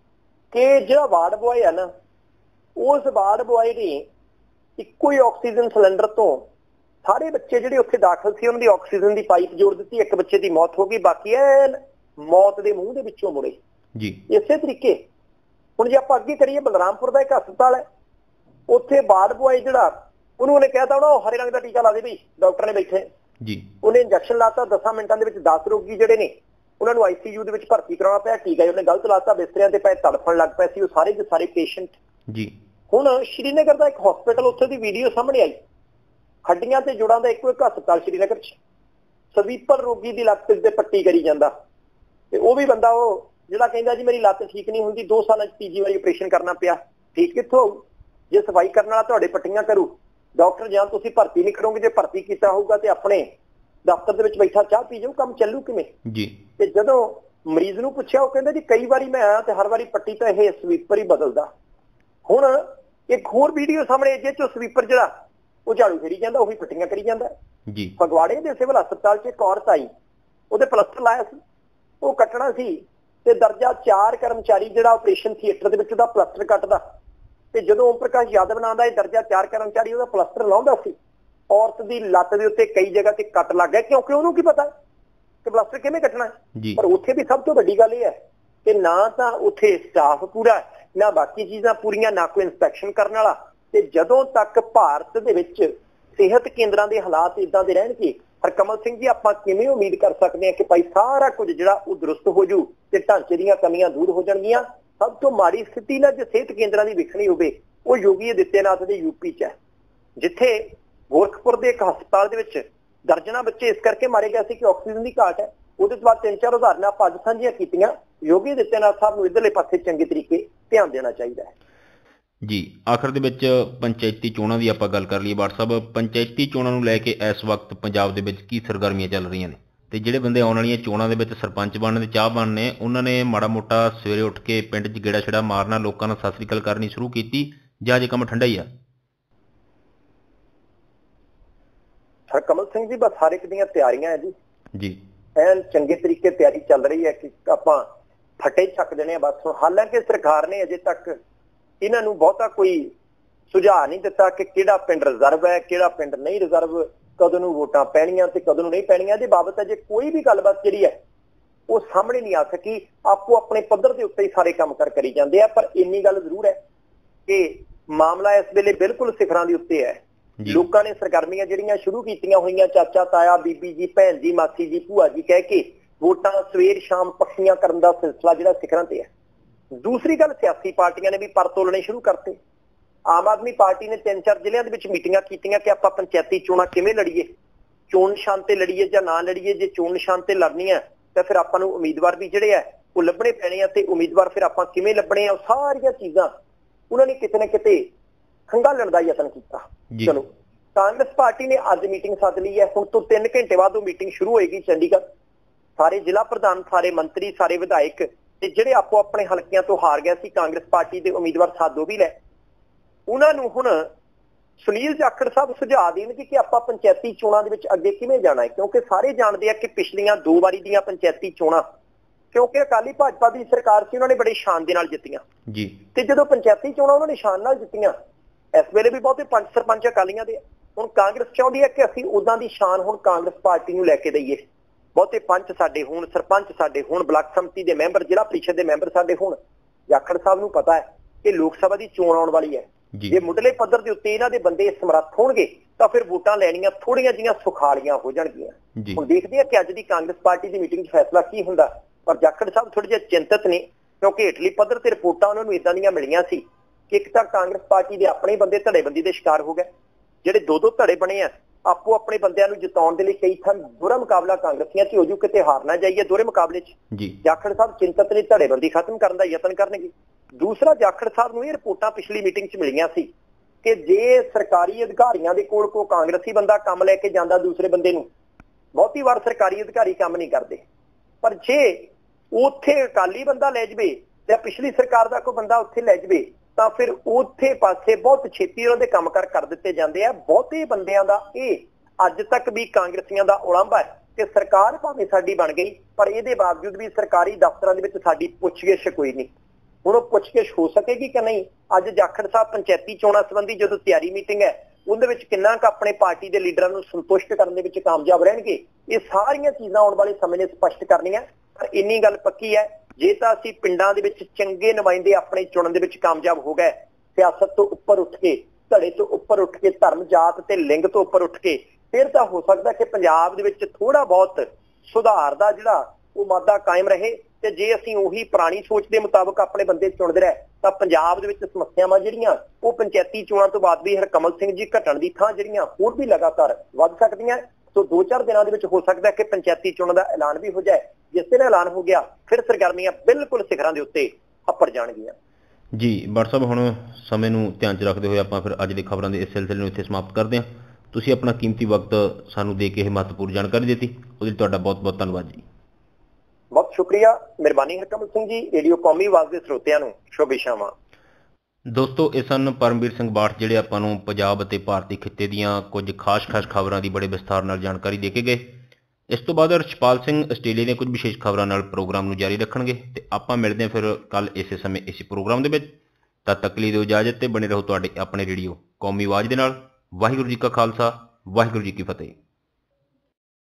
ਕਿ ਜਿਹੜਾ ਵਾਰਡ ਬੁਆਏ ਆ ਨਾ, ਉਸ ਵਾਰਡ ਬੁਆਏ ਨੇ ਇੱਕੋ ਹੀ ਆਕਸੀਜਨ ਸਿਲੰਡਰ ਤੋਂ ਸਾਰੇ ਬੱਚੇ ਜਿਹੜੇ ਉੱਥੇ ਦਾਖਲ ਸੀ ਉਹਨਾਂ ਦੀ ਆਕਸੀਜਨ ਦੀ ਪਾਈਪ ਜੋੜ ਦਿੱਤੀ, ਇੱਕ ਬੱਚੇ ਦੀ ਮੌਤ ਹੋ ਗਈ, ਬਾਕੀ ਐ ਮੌਤ ਦੇ ਮੂੰਹ ਦੇ ਵਿੱਚੋਂ ਮੁੜੇ ਜੀ। ਇਸੇ ਤਰੀਕੇ ਹੁਣ ਜੇ ਆਪਾਂ ਅੱਗੇ ਕਰੀਏ, ਬਲਰਾਮਪੁਰ ਦਾ ਇੱਕ ਹਸਪਤਾਲ ਹੈ, ਉੱਥੇ ਵਾਰਡ ਬੁਆਏ ਜਿਹੜਾ ਉਹਨੂੰ ਉਹਨੇ ਕਹਿਤਾ ਉਹਨਾਂ ਉਹ ਹਰੇ ਰੰਗ ਦਾ ਟੀਕਾ ਲਾ ਦੇ ਬਈ, ਡਾਕਟਰ ਨੇ ਬੈਠੇ ਜੀ, ਉਹਨੇ ਇੰਜੈਕਸ਼ਨ ਲਾਤਾ, ਦਸਾਂ ਮਿੰਟਾਂ ਦੇ ਵਿੱਚ ਦਸ ਰੋਗੀ ਜਿਹੜੇ ਨੇ ਉਹਨਾਂ ਨੂੰ ਆਈਸੀਯੂ ਦੇ ਵਿੱਚ ਭਰਤੀ ਕਰਾਉਣਾ ਪਿਆ, ਟੀਕਾ ਉਹਨੇ ਗਲਤ ਲਾਤਾ, ਬਿਸਤਰਿਆਂ ਤੇ ਪਏ ਤੜਫਣ ਲੱਗ ਪਏ ਸੀ ਉਹ ਸਾਰੇ ਦੇ ਸਾਰੇ ਪੇਸ਼ੈਂਟ। ਜੀ। ਹੁਣ ਸ਼੍ਰੀਨਗਰ ਦਾ ਇੱਕ ਹਸਪੀਟਲ, ਉੱਥੇ ਦੀ ਵੀਡੀਓ ਸਾਹਮਣੇ ਆਈ, ਹੱਡੀਆਂ ਤੇ ਜੋੜਾਂ ਦਾ ਇੱਕੋ ਇੱਕ ਹਸਪਤਾਲ ਸ਼੍ਰੀਨਗਰ 'ਚ, ਸਵੀਪਰ ਰੋਗੀ ਦੀ ਲੱਤ ਤੇ ਪੱਟੀ ਕਰੀ ਜਾਂਦਾ, ਤੇ ਉਹ ਵੀ ਬੰਦਾ ਉਹ ਜਿਹੜਾ ਕਹਿੰਦਾ ਜੀ ਮੇਰੀ ਲੱਤ ਠੀਕ ਨਹੀਂ ਹੁੰਦੀ, ਦੋ ਸਾਲਾਂ 'ਚ ਤੀਜੀ ਵਾਰੀ ਆਪਰੇਸ਼ਨ ਕਰਨਾ ਪਿਆ। ਠੀਕ ਕਿੱਥੋਂ ਹੋਊ ਜੇ ਸਫਾਈ ਕਰਨ ਵਾਲਾ ਤੁਹਾਡੇ ਪੱਟੀਆਂ ਕਰੂ? ਡਾਕਟਰ ਜਾਂ ਤੁਸੀਂ ਭਰਤੀ ਨਹੀਂ ਕਰੋਗੇ, ਜੇ ਭਰਤੀ ਕੀਤਾ ਹੋਊਗਾ ਤੇ ਆਪਣੇ ਦਫ਼ਤਰ ਦੇ ਵਿੱਚ ਬੈਠਾ ਚਾਹ ਪੀ ਜਾਊ, ਕੰਮ ਚੱਲੂ ਕਿਵੇਂ ਜੀ। ਤੇ ਜਦੋਂ ਮਰੀਜ਼ ਨੂੰ ਪੁੱਛਿਆ, ਉਹ ਕਹਿੰਦਾ ਜੀ ਕਈ ਵਾਰੀ ਮੈਂ ਆਇਆ ਤੇ ਹਰ ਵਾਰੀ ਪੱਟੀ ਤਾਂ ਇਹ ਸਵੀਪਰ ਹੀ ਬਦਲਦਾ। ਹੁਣ ਇੱਕ ਹੋਰ ਵੀਡੀਓ ਸਾਹਮਣੇ, ਜੇ ਚੋਂ ਸਵੀਪਰ ਜਿਹੜਾ ਉਹ ਝਾੜੂ ਫੇਰੀ ਜਾਂਦਾ, ਉਹੀ ਪੱਟੀਆਂ ਕਰੀ ਜਾਂਦਾ ਜੀ। ਫਗਵਾੜੇ ਦੇ ਸਿਵਲ ਹਸਪਤਾਲ 'ਚ ਇੱਕ ਔਰਤ ਆਈ, ਉਹਦੇ ਪਲਸਟਰ ਲਾਇਆ ਸੀ, ਉਹ ਕੱਟਣਾ ਸੀ ਤੇ ਦਰਜਾ ਚਾਰ ਕਰਮਚਾਰੀ ਜਿਹੜਾ ਆਪਰੇਸ਼ਨ ਥੀਏਟਰ ਦੇ ਵਿੱਚ ਉਹਦਾ ਪਲਸਟਰ ਕੱਟਦਾ, ਤੇ ਜਦੋਂ ਓਮ ਪ੍ਰਕਾਸ਼ ਯਾਦਵ ਨਾਂ ਦਾ ਇਹ ਦਰਜਾ ਚਾਰ ਕਰਮਚਾਰੀ ਉਹਦਾ ਪਲਸਟਰ ਲਾਉਂਦਾ ਸੀ, ਔਰਤ ਦੀ ਲੱਤ ਦੇ ਉੱਤੇ ਕਈ ਜਗ੍ਹਾ ਤੇ ਕੱਟ ਲੱਗ ਗਿਆ, ਕਿਉਂਕਿ ਉਹਨੂੰ ਕੀ ਪਤਾ ਕਿ ਪਲਸਟਰ ਕਿਵੇਂ ਕੱਟਣਾ। ਪਰ ਉੱਥੇ ਵੀ ਸਭ ਤੋਂ ਵੱਡੀ ਗੱਲ ਇਹ ਹੈ ਕਿ ਨਾ ਤਾਂ ਉੱਥੇ ਸਟਾਫ ਪੂਰਾ, ਨਾ ਬਾਕੀ ਚੀਜ਼ਾਂ ਪੂਰੀਆਂ, ਨਾ ਕੋਈ ਇਨਸਪੈਕਸ਼ਨ ਕਰਨ ਵਾਲਾ। ਤੇ ਜਦੋਂ ਤੱਕ ਭਾਰਤ ਦੇ ਵਿੱਚ ਸਿਹਤ ਕੇਂਦਰਾਂ ਦੇ ਹਾਲਾਤ ਇਦਾਂ ਦੇ ਰਹਿਣਗੇ, ਹਰਕਮਲ ਸਿੰਘ ਜੀ, ਆਪਾਂ ਕਿਵੇਂ ਉਮੀਦ ਕਰ ਸਕਦੇ ਹਾਂ ਕਿ ਭਾਈ ਸਾਰਾ ਕੁਝ ਜਿਹੜਾ ਉਹ ਦਰੁਸਤ ਹੋ ਜੂ ਤੇ ਢਾਂਚੇ ਦੀਆਂ ਕਮੀਆਂ ਦੂਰ ਹੋ ਜਾਣਗੀਆਂ? ਸਭ ਤੋਂ ਮਾੜੀ ਸਥਿਤੀ ਨਾਲ ਜੇ ਸਿਹਤ ਕੇਂਦਰਾਂ ਦੀ ਵੇਖਣੀ ਹੋਵੇ, ਉਹ ਯੋਗੀ ਆਦਿੱਤਿਆਨਾਥ ਦੇ ਯੂਪੀ 'ਚ ਹੈ, ਜਿੱਥੇ ਗੋਰਖਪੁਰ ਦੇ ਇੱਕ ਹਸਪਤਾਲ ਦੇ ਵਿੱਚ ਦਰਜਨਾਂ ਬੱਚੇ ਇਸ ਕਰਕੇ ਮਾਰੇ ਗਏ ਸੀ ਕਿ ਆਕਸੀਜਨ ਦੀ ਘਾਟ ਹੈ। ਉਹਦੇ ਤੋਂ ਬਾਅਦ ਤਿੰਨ ਚਾਰ ਉਦਾਹਰਨਾਂ ਆਪਾਂ ਅੱਜ ਸਾਂਝੀਆਂ ਕੀਤੀਆਂ। ਯੋਗੀ ਆਦਿੱਤਿਆਨਾਥ ਸਾਹਿਬ ਨੂੰ ਇਧਰਲੇ ਪਾਸੇ ਚੰਗੇ ਤਰੀਕੇ ਧਿਆਨ ਦੇਣਾ ਚਾਹੀਦਾ ਹੈ। ਜੀ, ਆਖਰ ਦੇ ਵਿੱਚ ਪੰਚਾਇਤੀ ਚੋਣਾਂ ਦੀ ਆਪਾਂ ਗੱਲ ਕਰ ਲਈਏ। ਬਾਠ ਸਾਹਿਬ, ਪੰਚਾਇਤੀ ਚੋਣਾਂ ਨੂੰ ਲੈ ਕੇ ਇਸ ਵਕਤ ਪੰਜਾਬ ਦੇ ਵਿੱਚ ਕੀ ਸਰਗਰਮੀਆਂ ਚੱਲ ਰਹੀਆਂ ਨੇ, ਤੇ ਜਿਹੜੇ ਬੰਦੇ ਆਉਣ ਵਾਲੀਆਂ ਚੋਣਾਂ ਦੇ ਵਿੱਚ ਸਰਪੰਚ ਬਣਨ ਦੇ ਚਾਹਵਾਨ ਨੇ, ਉਹਨਾਂ ਨੇ ਮਾੜਾ ਮੋਟਾ ਸਵੇਰੇ ਉੱਠ ਕੇ ਪਿੰਡ 'ਚ ਗੇੜਾ ਛੇੜਾ ਮਾਰਨਾ, ਲੋਕਾਂ ਨਾਲ ਸਤਿ ਸ੍ਰੀ ਅਕਾਲ ਕਰਨੀ ਸ਼ੁਰੂ ਕੀਤੀ, ਜਾਂ ਅਜੇ ਕੰਮ ਠੰਡਾ ਹੀ ਆ? ਹਰਕਮਲ ਸਿੰਘ ਜੀ, ਬਸ ਹਰ ਇੱਕ ਦੀਆਂ ਤਿਆਰੀਆਂ ਹੈ ਜੀ ਜੀ, ਐਨ ਚੰਗੇ ਤਰੀਕੇ ਤਿਆਰੀ ਚੱਲ ਰਹੀ ਹੈ ਕਿ ਆਪਾਂ ਫੱਟੇ ਚੱਕ ਦੇਣੇ ਆ ਬਸ। ਹਾਲਾਂਕਿ ਸਰਕਾਰ ਨੇ ਅਜੇ ਤੱਕ ਇਹਨਾਂ ਨੂੰ ਬਹੁਤਾ ਕੋਈ ਸੁਝਾਅ ਨਹੀਂ ਦਿੱਤਾ ਕਿ ਕਿਹੜਾ ਪਿੰਡ ਰਿਜ਼ਰਵ ਹੈ, ਕਿਹੜਾ ਪਿੰਡ ਨਹੀਂ ਰਿਜ਼ਰਵ, ਕਦੋਂ ਨੂੰ ਵੋਟਾਂ ਪੈਣੀਆਂ ਤੇ ਕਦੋਂ ਨੂੰ ਨਹੀਂ ਪੈਣੀਆਂ। ਇਹਦੇ ਬਾਬਤ ਅਜੇ ਕੋਈ ਵੀ ਗੱਲਬਾਤ ਜਿਹੜੀ ਹੈ ਉਹ ਸਾਹਮਣੇ ਨਹੀਂ ਆ ਸਕੀ। ਆਪੋ ਆਪਣੇ ਪੱਧਰ ਦੇ ਉੱਤੇ ਹੀ ਸਾਰੇ ਕੰਮ ਕਰ ਕਰੀ ਜਾਂਦੇ ਆ। ਪਰ ਇੰਨੀ ਗੱਲ ਜ਼ਰੂਰ ਹੈ ਕਿ ਮਾਮਲਾ ਇਸ ਵੇਲੇ ਬਿਲਕੁਲ ਸਿਖਰਾਂ ਦੇ ਉੱਤੇ ਹੈ। ਲੋਕਾਂ ਨੇ ਸਰਗਰਮੀਆਂ ਜਿਹੜੀਆਂ ਸ਼ੁਰੂ ਕੀਤੀਆਂ ਹੋਈਆਂ, ਚਾਚਾ ਤਾਇਆ, ਬੀਬੀ ਜੀ, ਭੈਣ ਜੀ, ਮਾਸੀ ਜੀ, ਭੂਆ ਜੀ ਕਹਿ ਕੇ ਵੋਟਾਂ ਸਵੇਰ ਸ਼ਾਮ ਪੱਕੀਆਂ ਕਰਨ ਦਾ ਸਿਲਸਿਲਾ ਜਿਹੜਾ ਸਿਖਰਾਂ ਤੇ ਹੈ। ਦੂਸਰੀ ਗੱਲ, ਸਿਆਸੀ ਪਾਰਟੀਆਂ ਨੇ ਵੀ ਪਰ ਤੋਲਣੇ ਸ਼ੁਰੂ ਕਰਤੇ। ਆਮ ਆਦਮੀ ਪਾਰਟੀ ਨੇ ਤਿੰਨ ਚਾਰ ਜ਼ਿਲ੍ਹਿਆਂ ਦੇ ਵਿੱਚ ਮੀਟਿੰਗਾਂ ਕੀਤੀਆਂ ਕਿ ਆਪਾਂ ਪੰਚਾਇਤੀ ਚੋਣਾਂ ਕਿਵੇਂ ਲੜੀਏ, ਚੋਣ ਨਿਸ਼ਾਨ ਤੇ ਲੜੀਏ ਜਾਂ ਨਾ ਲੜੀਏ। ਜੇ ਚੋਣ ਨਿਸ਼ਾਨ ਤੇ ਲੜਨੀ ਹੈ ਤਾਂ ਫਿਰ ਆਪਾਂ ਨੂੰ ਉਮੀਦਵਾਰ ਵੀ ਜਿਹੜੇ ਆ ਉਹ ਲੱਭਣੇ ਪੈਣੇ ਆ, ਤੇ ਉਮੀਦਵਾਰ ਫਿਰ ਆਪਾਂ ਕਿਵੇਂ ਲੱਭਣੇ ਆ, ਉਹ ਸਾਰੀਆਂ ਚੀਜ਼ਾਂ ਉਹਨਾਂ ਨੇ ਕਿਤੇ ਨਾ ਕਿਤੇ ਖੰਗਾਲਣ ਦਾ ਯਤਨ ਕੀਤਾ। ਚਲੋ, ਕਾਂਗਰਸ ਪਾਰਟੀ ਨੇ ਅੱਜ ਮੀਟਿੰਗ ਸੱਦ ਲਈ ਹੈ। ਹੁਣ ਤੋਂ ਤਿੰਨ ਘੰਟੇ ਬਾਅਦ ਉਹ ਮੀਟਿੰਗ ਸ਼ੁਰੂ ਹੋਏਗੀ ਚੰਡੀਗੜ੍ਹ। ਸਾਰੇ ਜ਼ਿਲ੍ਹਾ ਪ੍ਰਧਾਨ, ਸਾਰੇ ਮੰਤਰੀ, ਸਾਰੇ ਵਿਧਾਇਕ ਤੇ ਜਿਹੜੇ ਆਪੋ ਆਪਣੇ ਹਲਕਿਆਂ ਤੋਂ ਹਾਰ ਗਏ ਸੀ ਕਾਂਗਰਸ ਪਾਰਟੀ ਦੇ ਉਮੀਦਵਾਰ ਸਾਧੋ ਵੀ ਲੈ, ਉਹਨਾਂ ਨੂੰ ਹੁਣ ਸੁਨੀਲ ਜਾਖੜ ਸਾਹਿਬ ਸੁਝਾਅ ਦੇਣਗੇ ਕਿ ਆਪਾਂ ਪੰਚਾਇਤੀ ਚੋਣਾਂ ਦੇ ਵਿੱਚ ਅੱਗੇ ਕਿਵੇਂ ਜਾਣਾ ਹੈ। ਕਿਉਂਕਿ ਸਾਰੇ ਜਾਣਦੇ ਆ ਕਿ ਪਿਛਲੀਆਂ ਦੋ ਵਾਰੀ ਦੀਆਂ ਪੰਚਾਇਤੀ ਚੋਣਾਂ, ਕਿਉਂਕਿ ਅਕਾਲੀ ਭਾਜਪਾ ਦੀ ਸਰਕਾਰ ਸੀ, ਉਹਨਾਂ ਨੇ ਬੜੇ ਸ਼ਾਨ ਦੇ ਨਾਲ ਜਿੱਤੀਆਂ ਜੀ। ਤੇ ਜਦੋਂ ਪੰਚਾਇਤੀ ਚੋਣਾਂ ਉਹਨਾਂ ਨੇ ਸ਼ਾਨ ਨਾਲ ਜਿੱਤੀਆਂ, ਇਸ ਵੇਲੇ ਵੀ ਬਹੁਤੇ ਪੰਜ ਸਰਪੰਚ ਅਕਾਲੀਆਂ ਦੇ। ਹੁਣ ਕਾਂਗਰਸ ਚਾਹੁੰਦੀ ਹੈ ਕਿ ਅਸੀਂ ਉਦਾਂ ਦੀ ਸ਼ਾਨ ਹੁਣ ਕਾਂਗਰਸ ਪਾਰਟੀ ਨੂੰ ਲੈ ਕੇ ਦਈਏ, ਬਹੁਤੇ ਪੰਚ ਸਾਡੇ ਹੋਣ, ਸਰਪੰਚ ਸਾਡੇ ਹੋਣ, ਬਲਾਕ ਸੰਮਤੀ ਦੇ ਮੈਂਬਰ, ਜ਼ਿਲ੍ਹਾ ਪ੍ਰੀਸ਼ਦ ਦੇ ਮੈਂਬਰ ਸਾਡੇ ਹੋਣ। ਜਾਖੜ ਸਾਹਿਬ ਨੂੰ ਪਤਾ ਹੈ ਕਿ ਲੋਕ ਸਭਾ ਦੀ ਚੋਣ ਆਉਣ ਵਾਲੀ ਹੈ। ਜੇ ਮੁੱਢਲੇ ਪੱਧਰ ਦੇ ਉੱਤੇ ਇਹਨਾਂ ਦੇ ਬੰਦੇ ਸਮਰੱਥ ਹੋਣਗੇ ਤਾਂ ਫਿਰ ਵੋਟਾਂ ਲੈਣੀਆਂ ਥੋੜੀਆਂ ਜਿਹੀਆਂ ਸੁਖਾਲੀਆਂ ਹੋ ਜਾਣਗੀਆਂ। ਹੁਣ ਦੇਖਦੇ ਆ ਕਿ ਅੱਜ ਦੀ ਕਾਂਗਰਸ ਪਾਰਟੀ ਦੀ ਮੀਟਿੰਗ 'ਚ ਫੈਸਲਾ ਕੀ ਹੁੰਦਾ। ਪਰ ਜਾਖੜ ਸਾਹਿਬ ਥੋੜੇ ਜਿਹੇ ਚਿੰਤਤ ਨੇ, ਕਿਉਂਕਿ ਹੇਠਲੀ ਪੱਧਰ ਤੇ ਰਿਪੋਰਟਾਂ ਉਹਨਾਂ ਨੂੰ ਇਦਾਂ ਦੀਆਂ ਮਿਲੀਆਂ ਸੀ ਕਿ ਇੱਕ ਤਾਂ ਕਾਂਗਰਸ ਪਾਰਟੀ ਦੇ ਆਪਣੇ ਬੰਦੇ ਧੜੇਬੰਦੀ ਦੇ ਸ਼ਿਕਾਰ ਹੋ ਗਏ। ਜਿਹੜੇ ਦੋ ਦੋ ਧੜੇ ਬਣੇ ਆ, ਆਪੋ ਆਪਣੇ ਬੰਦਿਆਂ ਨੂੰ ਜਿਤਾਉਣ ਦੇ ਲਈ ਕਈ ਥਾਂ ਦੋਹਰਾ ਮੁਕਾਬਲਾ ਕਾਂਗਰਸੀਆਂ 'ਚ ਹੋ ਜੂ, ਕਿਤੇ ਹਾਰ ਨਾ ਜਾਈਏ ਦੋਹਰੇ ਮੁਕਾਬਲੇ 'ਚ। ਜਾਖੜ ਸਾਹਿਬ ਚਿੰਤਤ ਨੇ, ਧੜੇਬੰਦੀ ਖਤਮ ਕਰਨ ਦਾ ਯਤਨ ਕਰਨਗੇ। ਦੂਸਰਾ, ਜਾਖੜ ਸਾਹਿਬ ਨੂੰ ਇਹ ਰਿਪੋਰਟਾਂ ਪਿਛਲੀ ਮੀਟਿੰਗ 'ਚ ਮਿਲੀਆਂ ਸੀ ਕਿ ਜੇ ਸਰਕਾਰੀ ਅਧਿਕਾਰੀਆਂ ਦੇ ਕੋਲ ਕੋਈ ਕਾਂਗਰਸੀ ਬੰਦਾ ਕੰਮ ਲੈ ਕੇ ਜਾਂਦਾ ਦੂਸਰੇ ਬੰਦੇ ਨੂੰ, ਬਹੁਤੀ ਵਾਰ ਸਰਕਾਰੀ ਅਧਿਕਾਰੀ ਕੰਮ ਨਹੀਂ ਕਰਦੇ, ਪਰ ਜੇ ਉੱਥੇ ਅਕਾਲੀ ਬੰਦਾ ਲੈ ਜਾਵੇ ਜਾਂ ਪਿਛਲੀ ਸਰਕਾਰ ਦਾ ਕੋਈ ਬੰਦਾ ਉੱਥੇ ਲੈ ਜਾਵੇ ਤਾਂ ਫਿਰ ਉੱਥੇ ਪਾਸੇ ਬਹੁਤ ਛੇਤੀ ਉਹਨਾਂ ਦੇ ਕੰਮ ਕਰ ਕਰ ਦਿੱਤੇ ਜਾਂਦੇ ਆ। ਬਹੁਤੇ ਬੰਦਿਆਂ ਦਾ ਇਹ ਅੱਜ ਤੱਕ ਵੀ ਕਾਂਗਰਸੀਆਂ ਦਾ ਉਲੰਭਾ ਹੈ ਕਿ ਸਰਕਾਰ ਭਾਵੇਂ ਸਾਡੀ ਬਣ ਗਈ, ਪਰ ਇਹਦੇ ਬਾਵਜੂਦ ਵੀ ਸਰਕਾਰੀ ਦਫ਼ਤਰਾਂ ਦੇ ਵਿੱਚ ਸਾਡੀ ਪੁੱਛਗਿੱਛ ਕੋਈ ਨਹੀਂ। ਹੁਣ ਉਹ ਪੁੱਛਗਿੱਛ ਹੋ ਸਕੇਗੀ ਕਿ ਨਹੀਂ? ਅੱਜ ਜਾਖੜ ਸਾਹਿਬ ਪੰਚਾਇਤੀ ਚੋਣਾਂ ਸੰਬੰਧੀ ਜਦੋਂ ਤਿਆਰੀ ਮੀਟਿੰਗ ਹੈ, ਉਹਦੇ ਵਿੱਚ ਕਿੰਨਾ ਕੁ ਆਪਣੇ ਪਾਰਟੀ ਦੇ ਲੀਡਰਾਂ ਨੂੰ ਸੰਤੁਸ਼ਟ ਕਰਨ ਦੇ ਵਿੱਚ ਕਾਮਯਾਬ ਰਹਿਣਗੇ, ਇਹ ਸਾਰੀਆਂ ਚੀਜ਼ਾਂ ਆਉਣ ਵਾਲੇ ਸਮੇਂ ਨੇ ਸਪਸ਼ਟ ਕਰਨੀਆਂ। ਪਰ ਇੰਨੀ ਗੱਲ ਪੱਕੀ ਹੈ, ਜੇ ਤਾਂ ਅਸੀਂ ਪਿੰਡਾਂ ਦੇ ਵਿੱਚ ਚੰਗੇ ਨੁਮਾਇੰਦੇ ਆਪਣੇ ਚੁਣਨ ਦੇ ਵਿੱਚ ਕਾਮਯਾਬ ਹੋ ਗਏ, ਸਿਆਸਤ ਤੋਂ ਉੱਪਰ ਉੱਠ ਕੇ, ਧੜੇ ਤੋਂ ਉੱਪਰ ਉੱਠ ਕੇ, ਧਰਮ, ਜਾਤ ਤੇ ਲਿੰਗ ਤੋਂ ਉੱਪਰ ਉੱਠ ਕੇ, ਫਿਰ ਤਾਂ ਹੋ ਸਕਦਾ ਕਿ ਪੰਜਾਬ ਦੇ ਵਿੱਚ ਥੋੜਾ ਬਹੁਤ ਸੁਧਾਰ ਦਾ ਜਿਹੜਾ ਉਹ ਮਾਦਾ ਕਾਇਮ ਰਹੇ। ਤੇ ਜੇ ਅਸੀਂ ਉਹੀ ਪੁਰਾਣੀ ਸੋਚ ਦੇ ਮੁਤਾਬਕ ਆਪਣੇ ਬੰਦੇ ਚੁਣਦੇ ਰਹੇ ਤਾਂ ਪੰਜਾਬ ਦੇ ਵਿੱਚ ਸਮੱਸਿਆਵਾਂ ਜਿਹੜੀਆਂ ਉਹ ਪੰਚਾਇਤੀ ਚੋਣਾਂ ਤੋਂ ਬਾਅਦ ਵੀ ਹਰਕਮਲ ਸਿੰਘ ਜੀ ਘਟਣ ਦੀ ਥਾਂ ਜਿਹੜੀਆਂ ਹੋਰ ਵੀ ਲਗਾਤਾਰ ਵੱਧ ਸਕਦੀਆਂ। ਸੋ ਦੋ ਚਾਰ ਦਿਨਾਂ ਦੇ ਵਿੱਚ ਹੋ ਸਕਦਾ ਕਿ ਪੰਚਾਇਤੀ ਚੋਣਾਂ ਦਾ ਐਲਾਨ ਵੀ ਹੋ ਜਾਏ। ਜਿਸ ਦਿਨ ਐਲਾਨ ਹੋ ਗਿਆ ਫਿਰ ਸਰਗਰਮੀਆਂ ਬਿਲਕੁਲ ਸਿਖਰਾਂ ਦੇ ਉੱਤੇ ਅੱਪੜ ਜਾਣਗੀਆਂ। ਜੀ ਬਟ ਸਾਹਿਬ, ਹੁਣ ਸਮੇਂ ਨੂੰ ਧਿਆਨ 'ਚ ਰੱਖਦੇ ਹੋਏ ਆਪਾਂ ਫਿਰ ਅੱਜ ਦੀ ਖਬਰਾਂ ਦੇ ਇਸ ਸਿਲਸਿਲੇ ਨੂੰ ਇੱਥੇ ਸਮਾਪਤ ਕਰਦੇ ਹਾਂ। ਤੁਸੀਂ ਆਪਣਾ ਕੀਮਤੀ ਵਕਤ ਸਾਨੂੰ ਦੇ ਕੇ ਇਹ ਮਹੱਤਵਪੂਰਨ ਜਾਣਕਾਰੀ ਦਿੱਤੀ, ਉਹਦੇ ਲਈ ਤੁਹਾਡਾ ਬਹੁਤ ਬਹੁਤ ਧੰਨਵਾਦ ਜੀ। ਬਹੁਤ ਸ਼ੁਕਰੀਆ, ਮਿਹਰਬਾਨੀ ਹਰਕਮਲ ਸਿੰਘ ਜੀ। ਰੇਡੀਓ ਕੌਮੀ ਆਵਾਜ਼ ਦੇ ਸਰੋਤਿਆਂ ਨੂੰ ਸ਼ੁਭ ਇਸ਼ਾਵਾਂ। ਦੋਸਤੋ, ਇਹ ਸਨ ਪਰਮਵੀਰ ਸਿੰਘ ਬਾਠ, ਜਿਹੜੇ ਆਪਾਂ ਨੂੰ ਪੰਜਾਬ ਅਤੇ ਭਾਰਤੀ ਖਿੱਤੇ ਦੀਆਂ ਕੁਝ ਖਾਸ ਖਾਸ ਖਬਰਾਂ ਦੀ ਬੜੇ ਵਿਸਥਾਰ ਨਾਲ ਜਾਣਕਾਰੀ ਦੇ ਕੇ ਗਏ। ਇਸ ਤੋਂ ਬਾਅਦ ਰਛਪਾਲ ਸਿੰਘ ਆਸਟ੍ਰੇਲੀਆ ਦੀਆਂ ਕੁਝ ਵਿਸ਼ੇਸ਼ ਖਬਰਾਂ ਨਾਲ ਪ੍ਰੋਗਰਾਮ ਨੂੰ ਜਾਰੀ ਰੱਖਣਗੇ ਤੇ ਆਪਾਂ ਮਿਲਦੇ ਹਾਂ ਫਿਰ ਕੱਲ ਇਸੇ ਸਮੇਂ ਇਸੇ ਪ੍ਰੋਗਰਾਮ ਦੇ ਵਿੱਚ। ਤਦ ਤੱਕ ਲਈ ਦਿਓ ਇਜਾਜ਼ਤ ਤੇ ਬਣੇ ਰਹੋ ਤੁਹਾਡੇ ਆਪਣੇ ਰੇਡੀਓ ਕੌਮੀ ਆਵਾਜ਼ ਦੇ ਨਾਲ। ਵਾਹਿਗੁਰੂ ਜੀ ਕਾ ਖਾਲਸਾ, ਵਾਹਿਗੁਰੂ ਜੀ ਕੀ ਫਤਿਹ।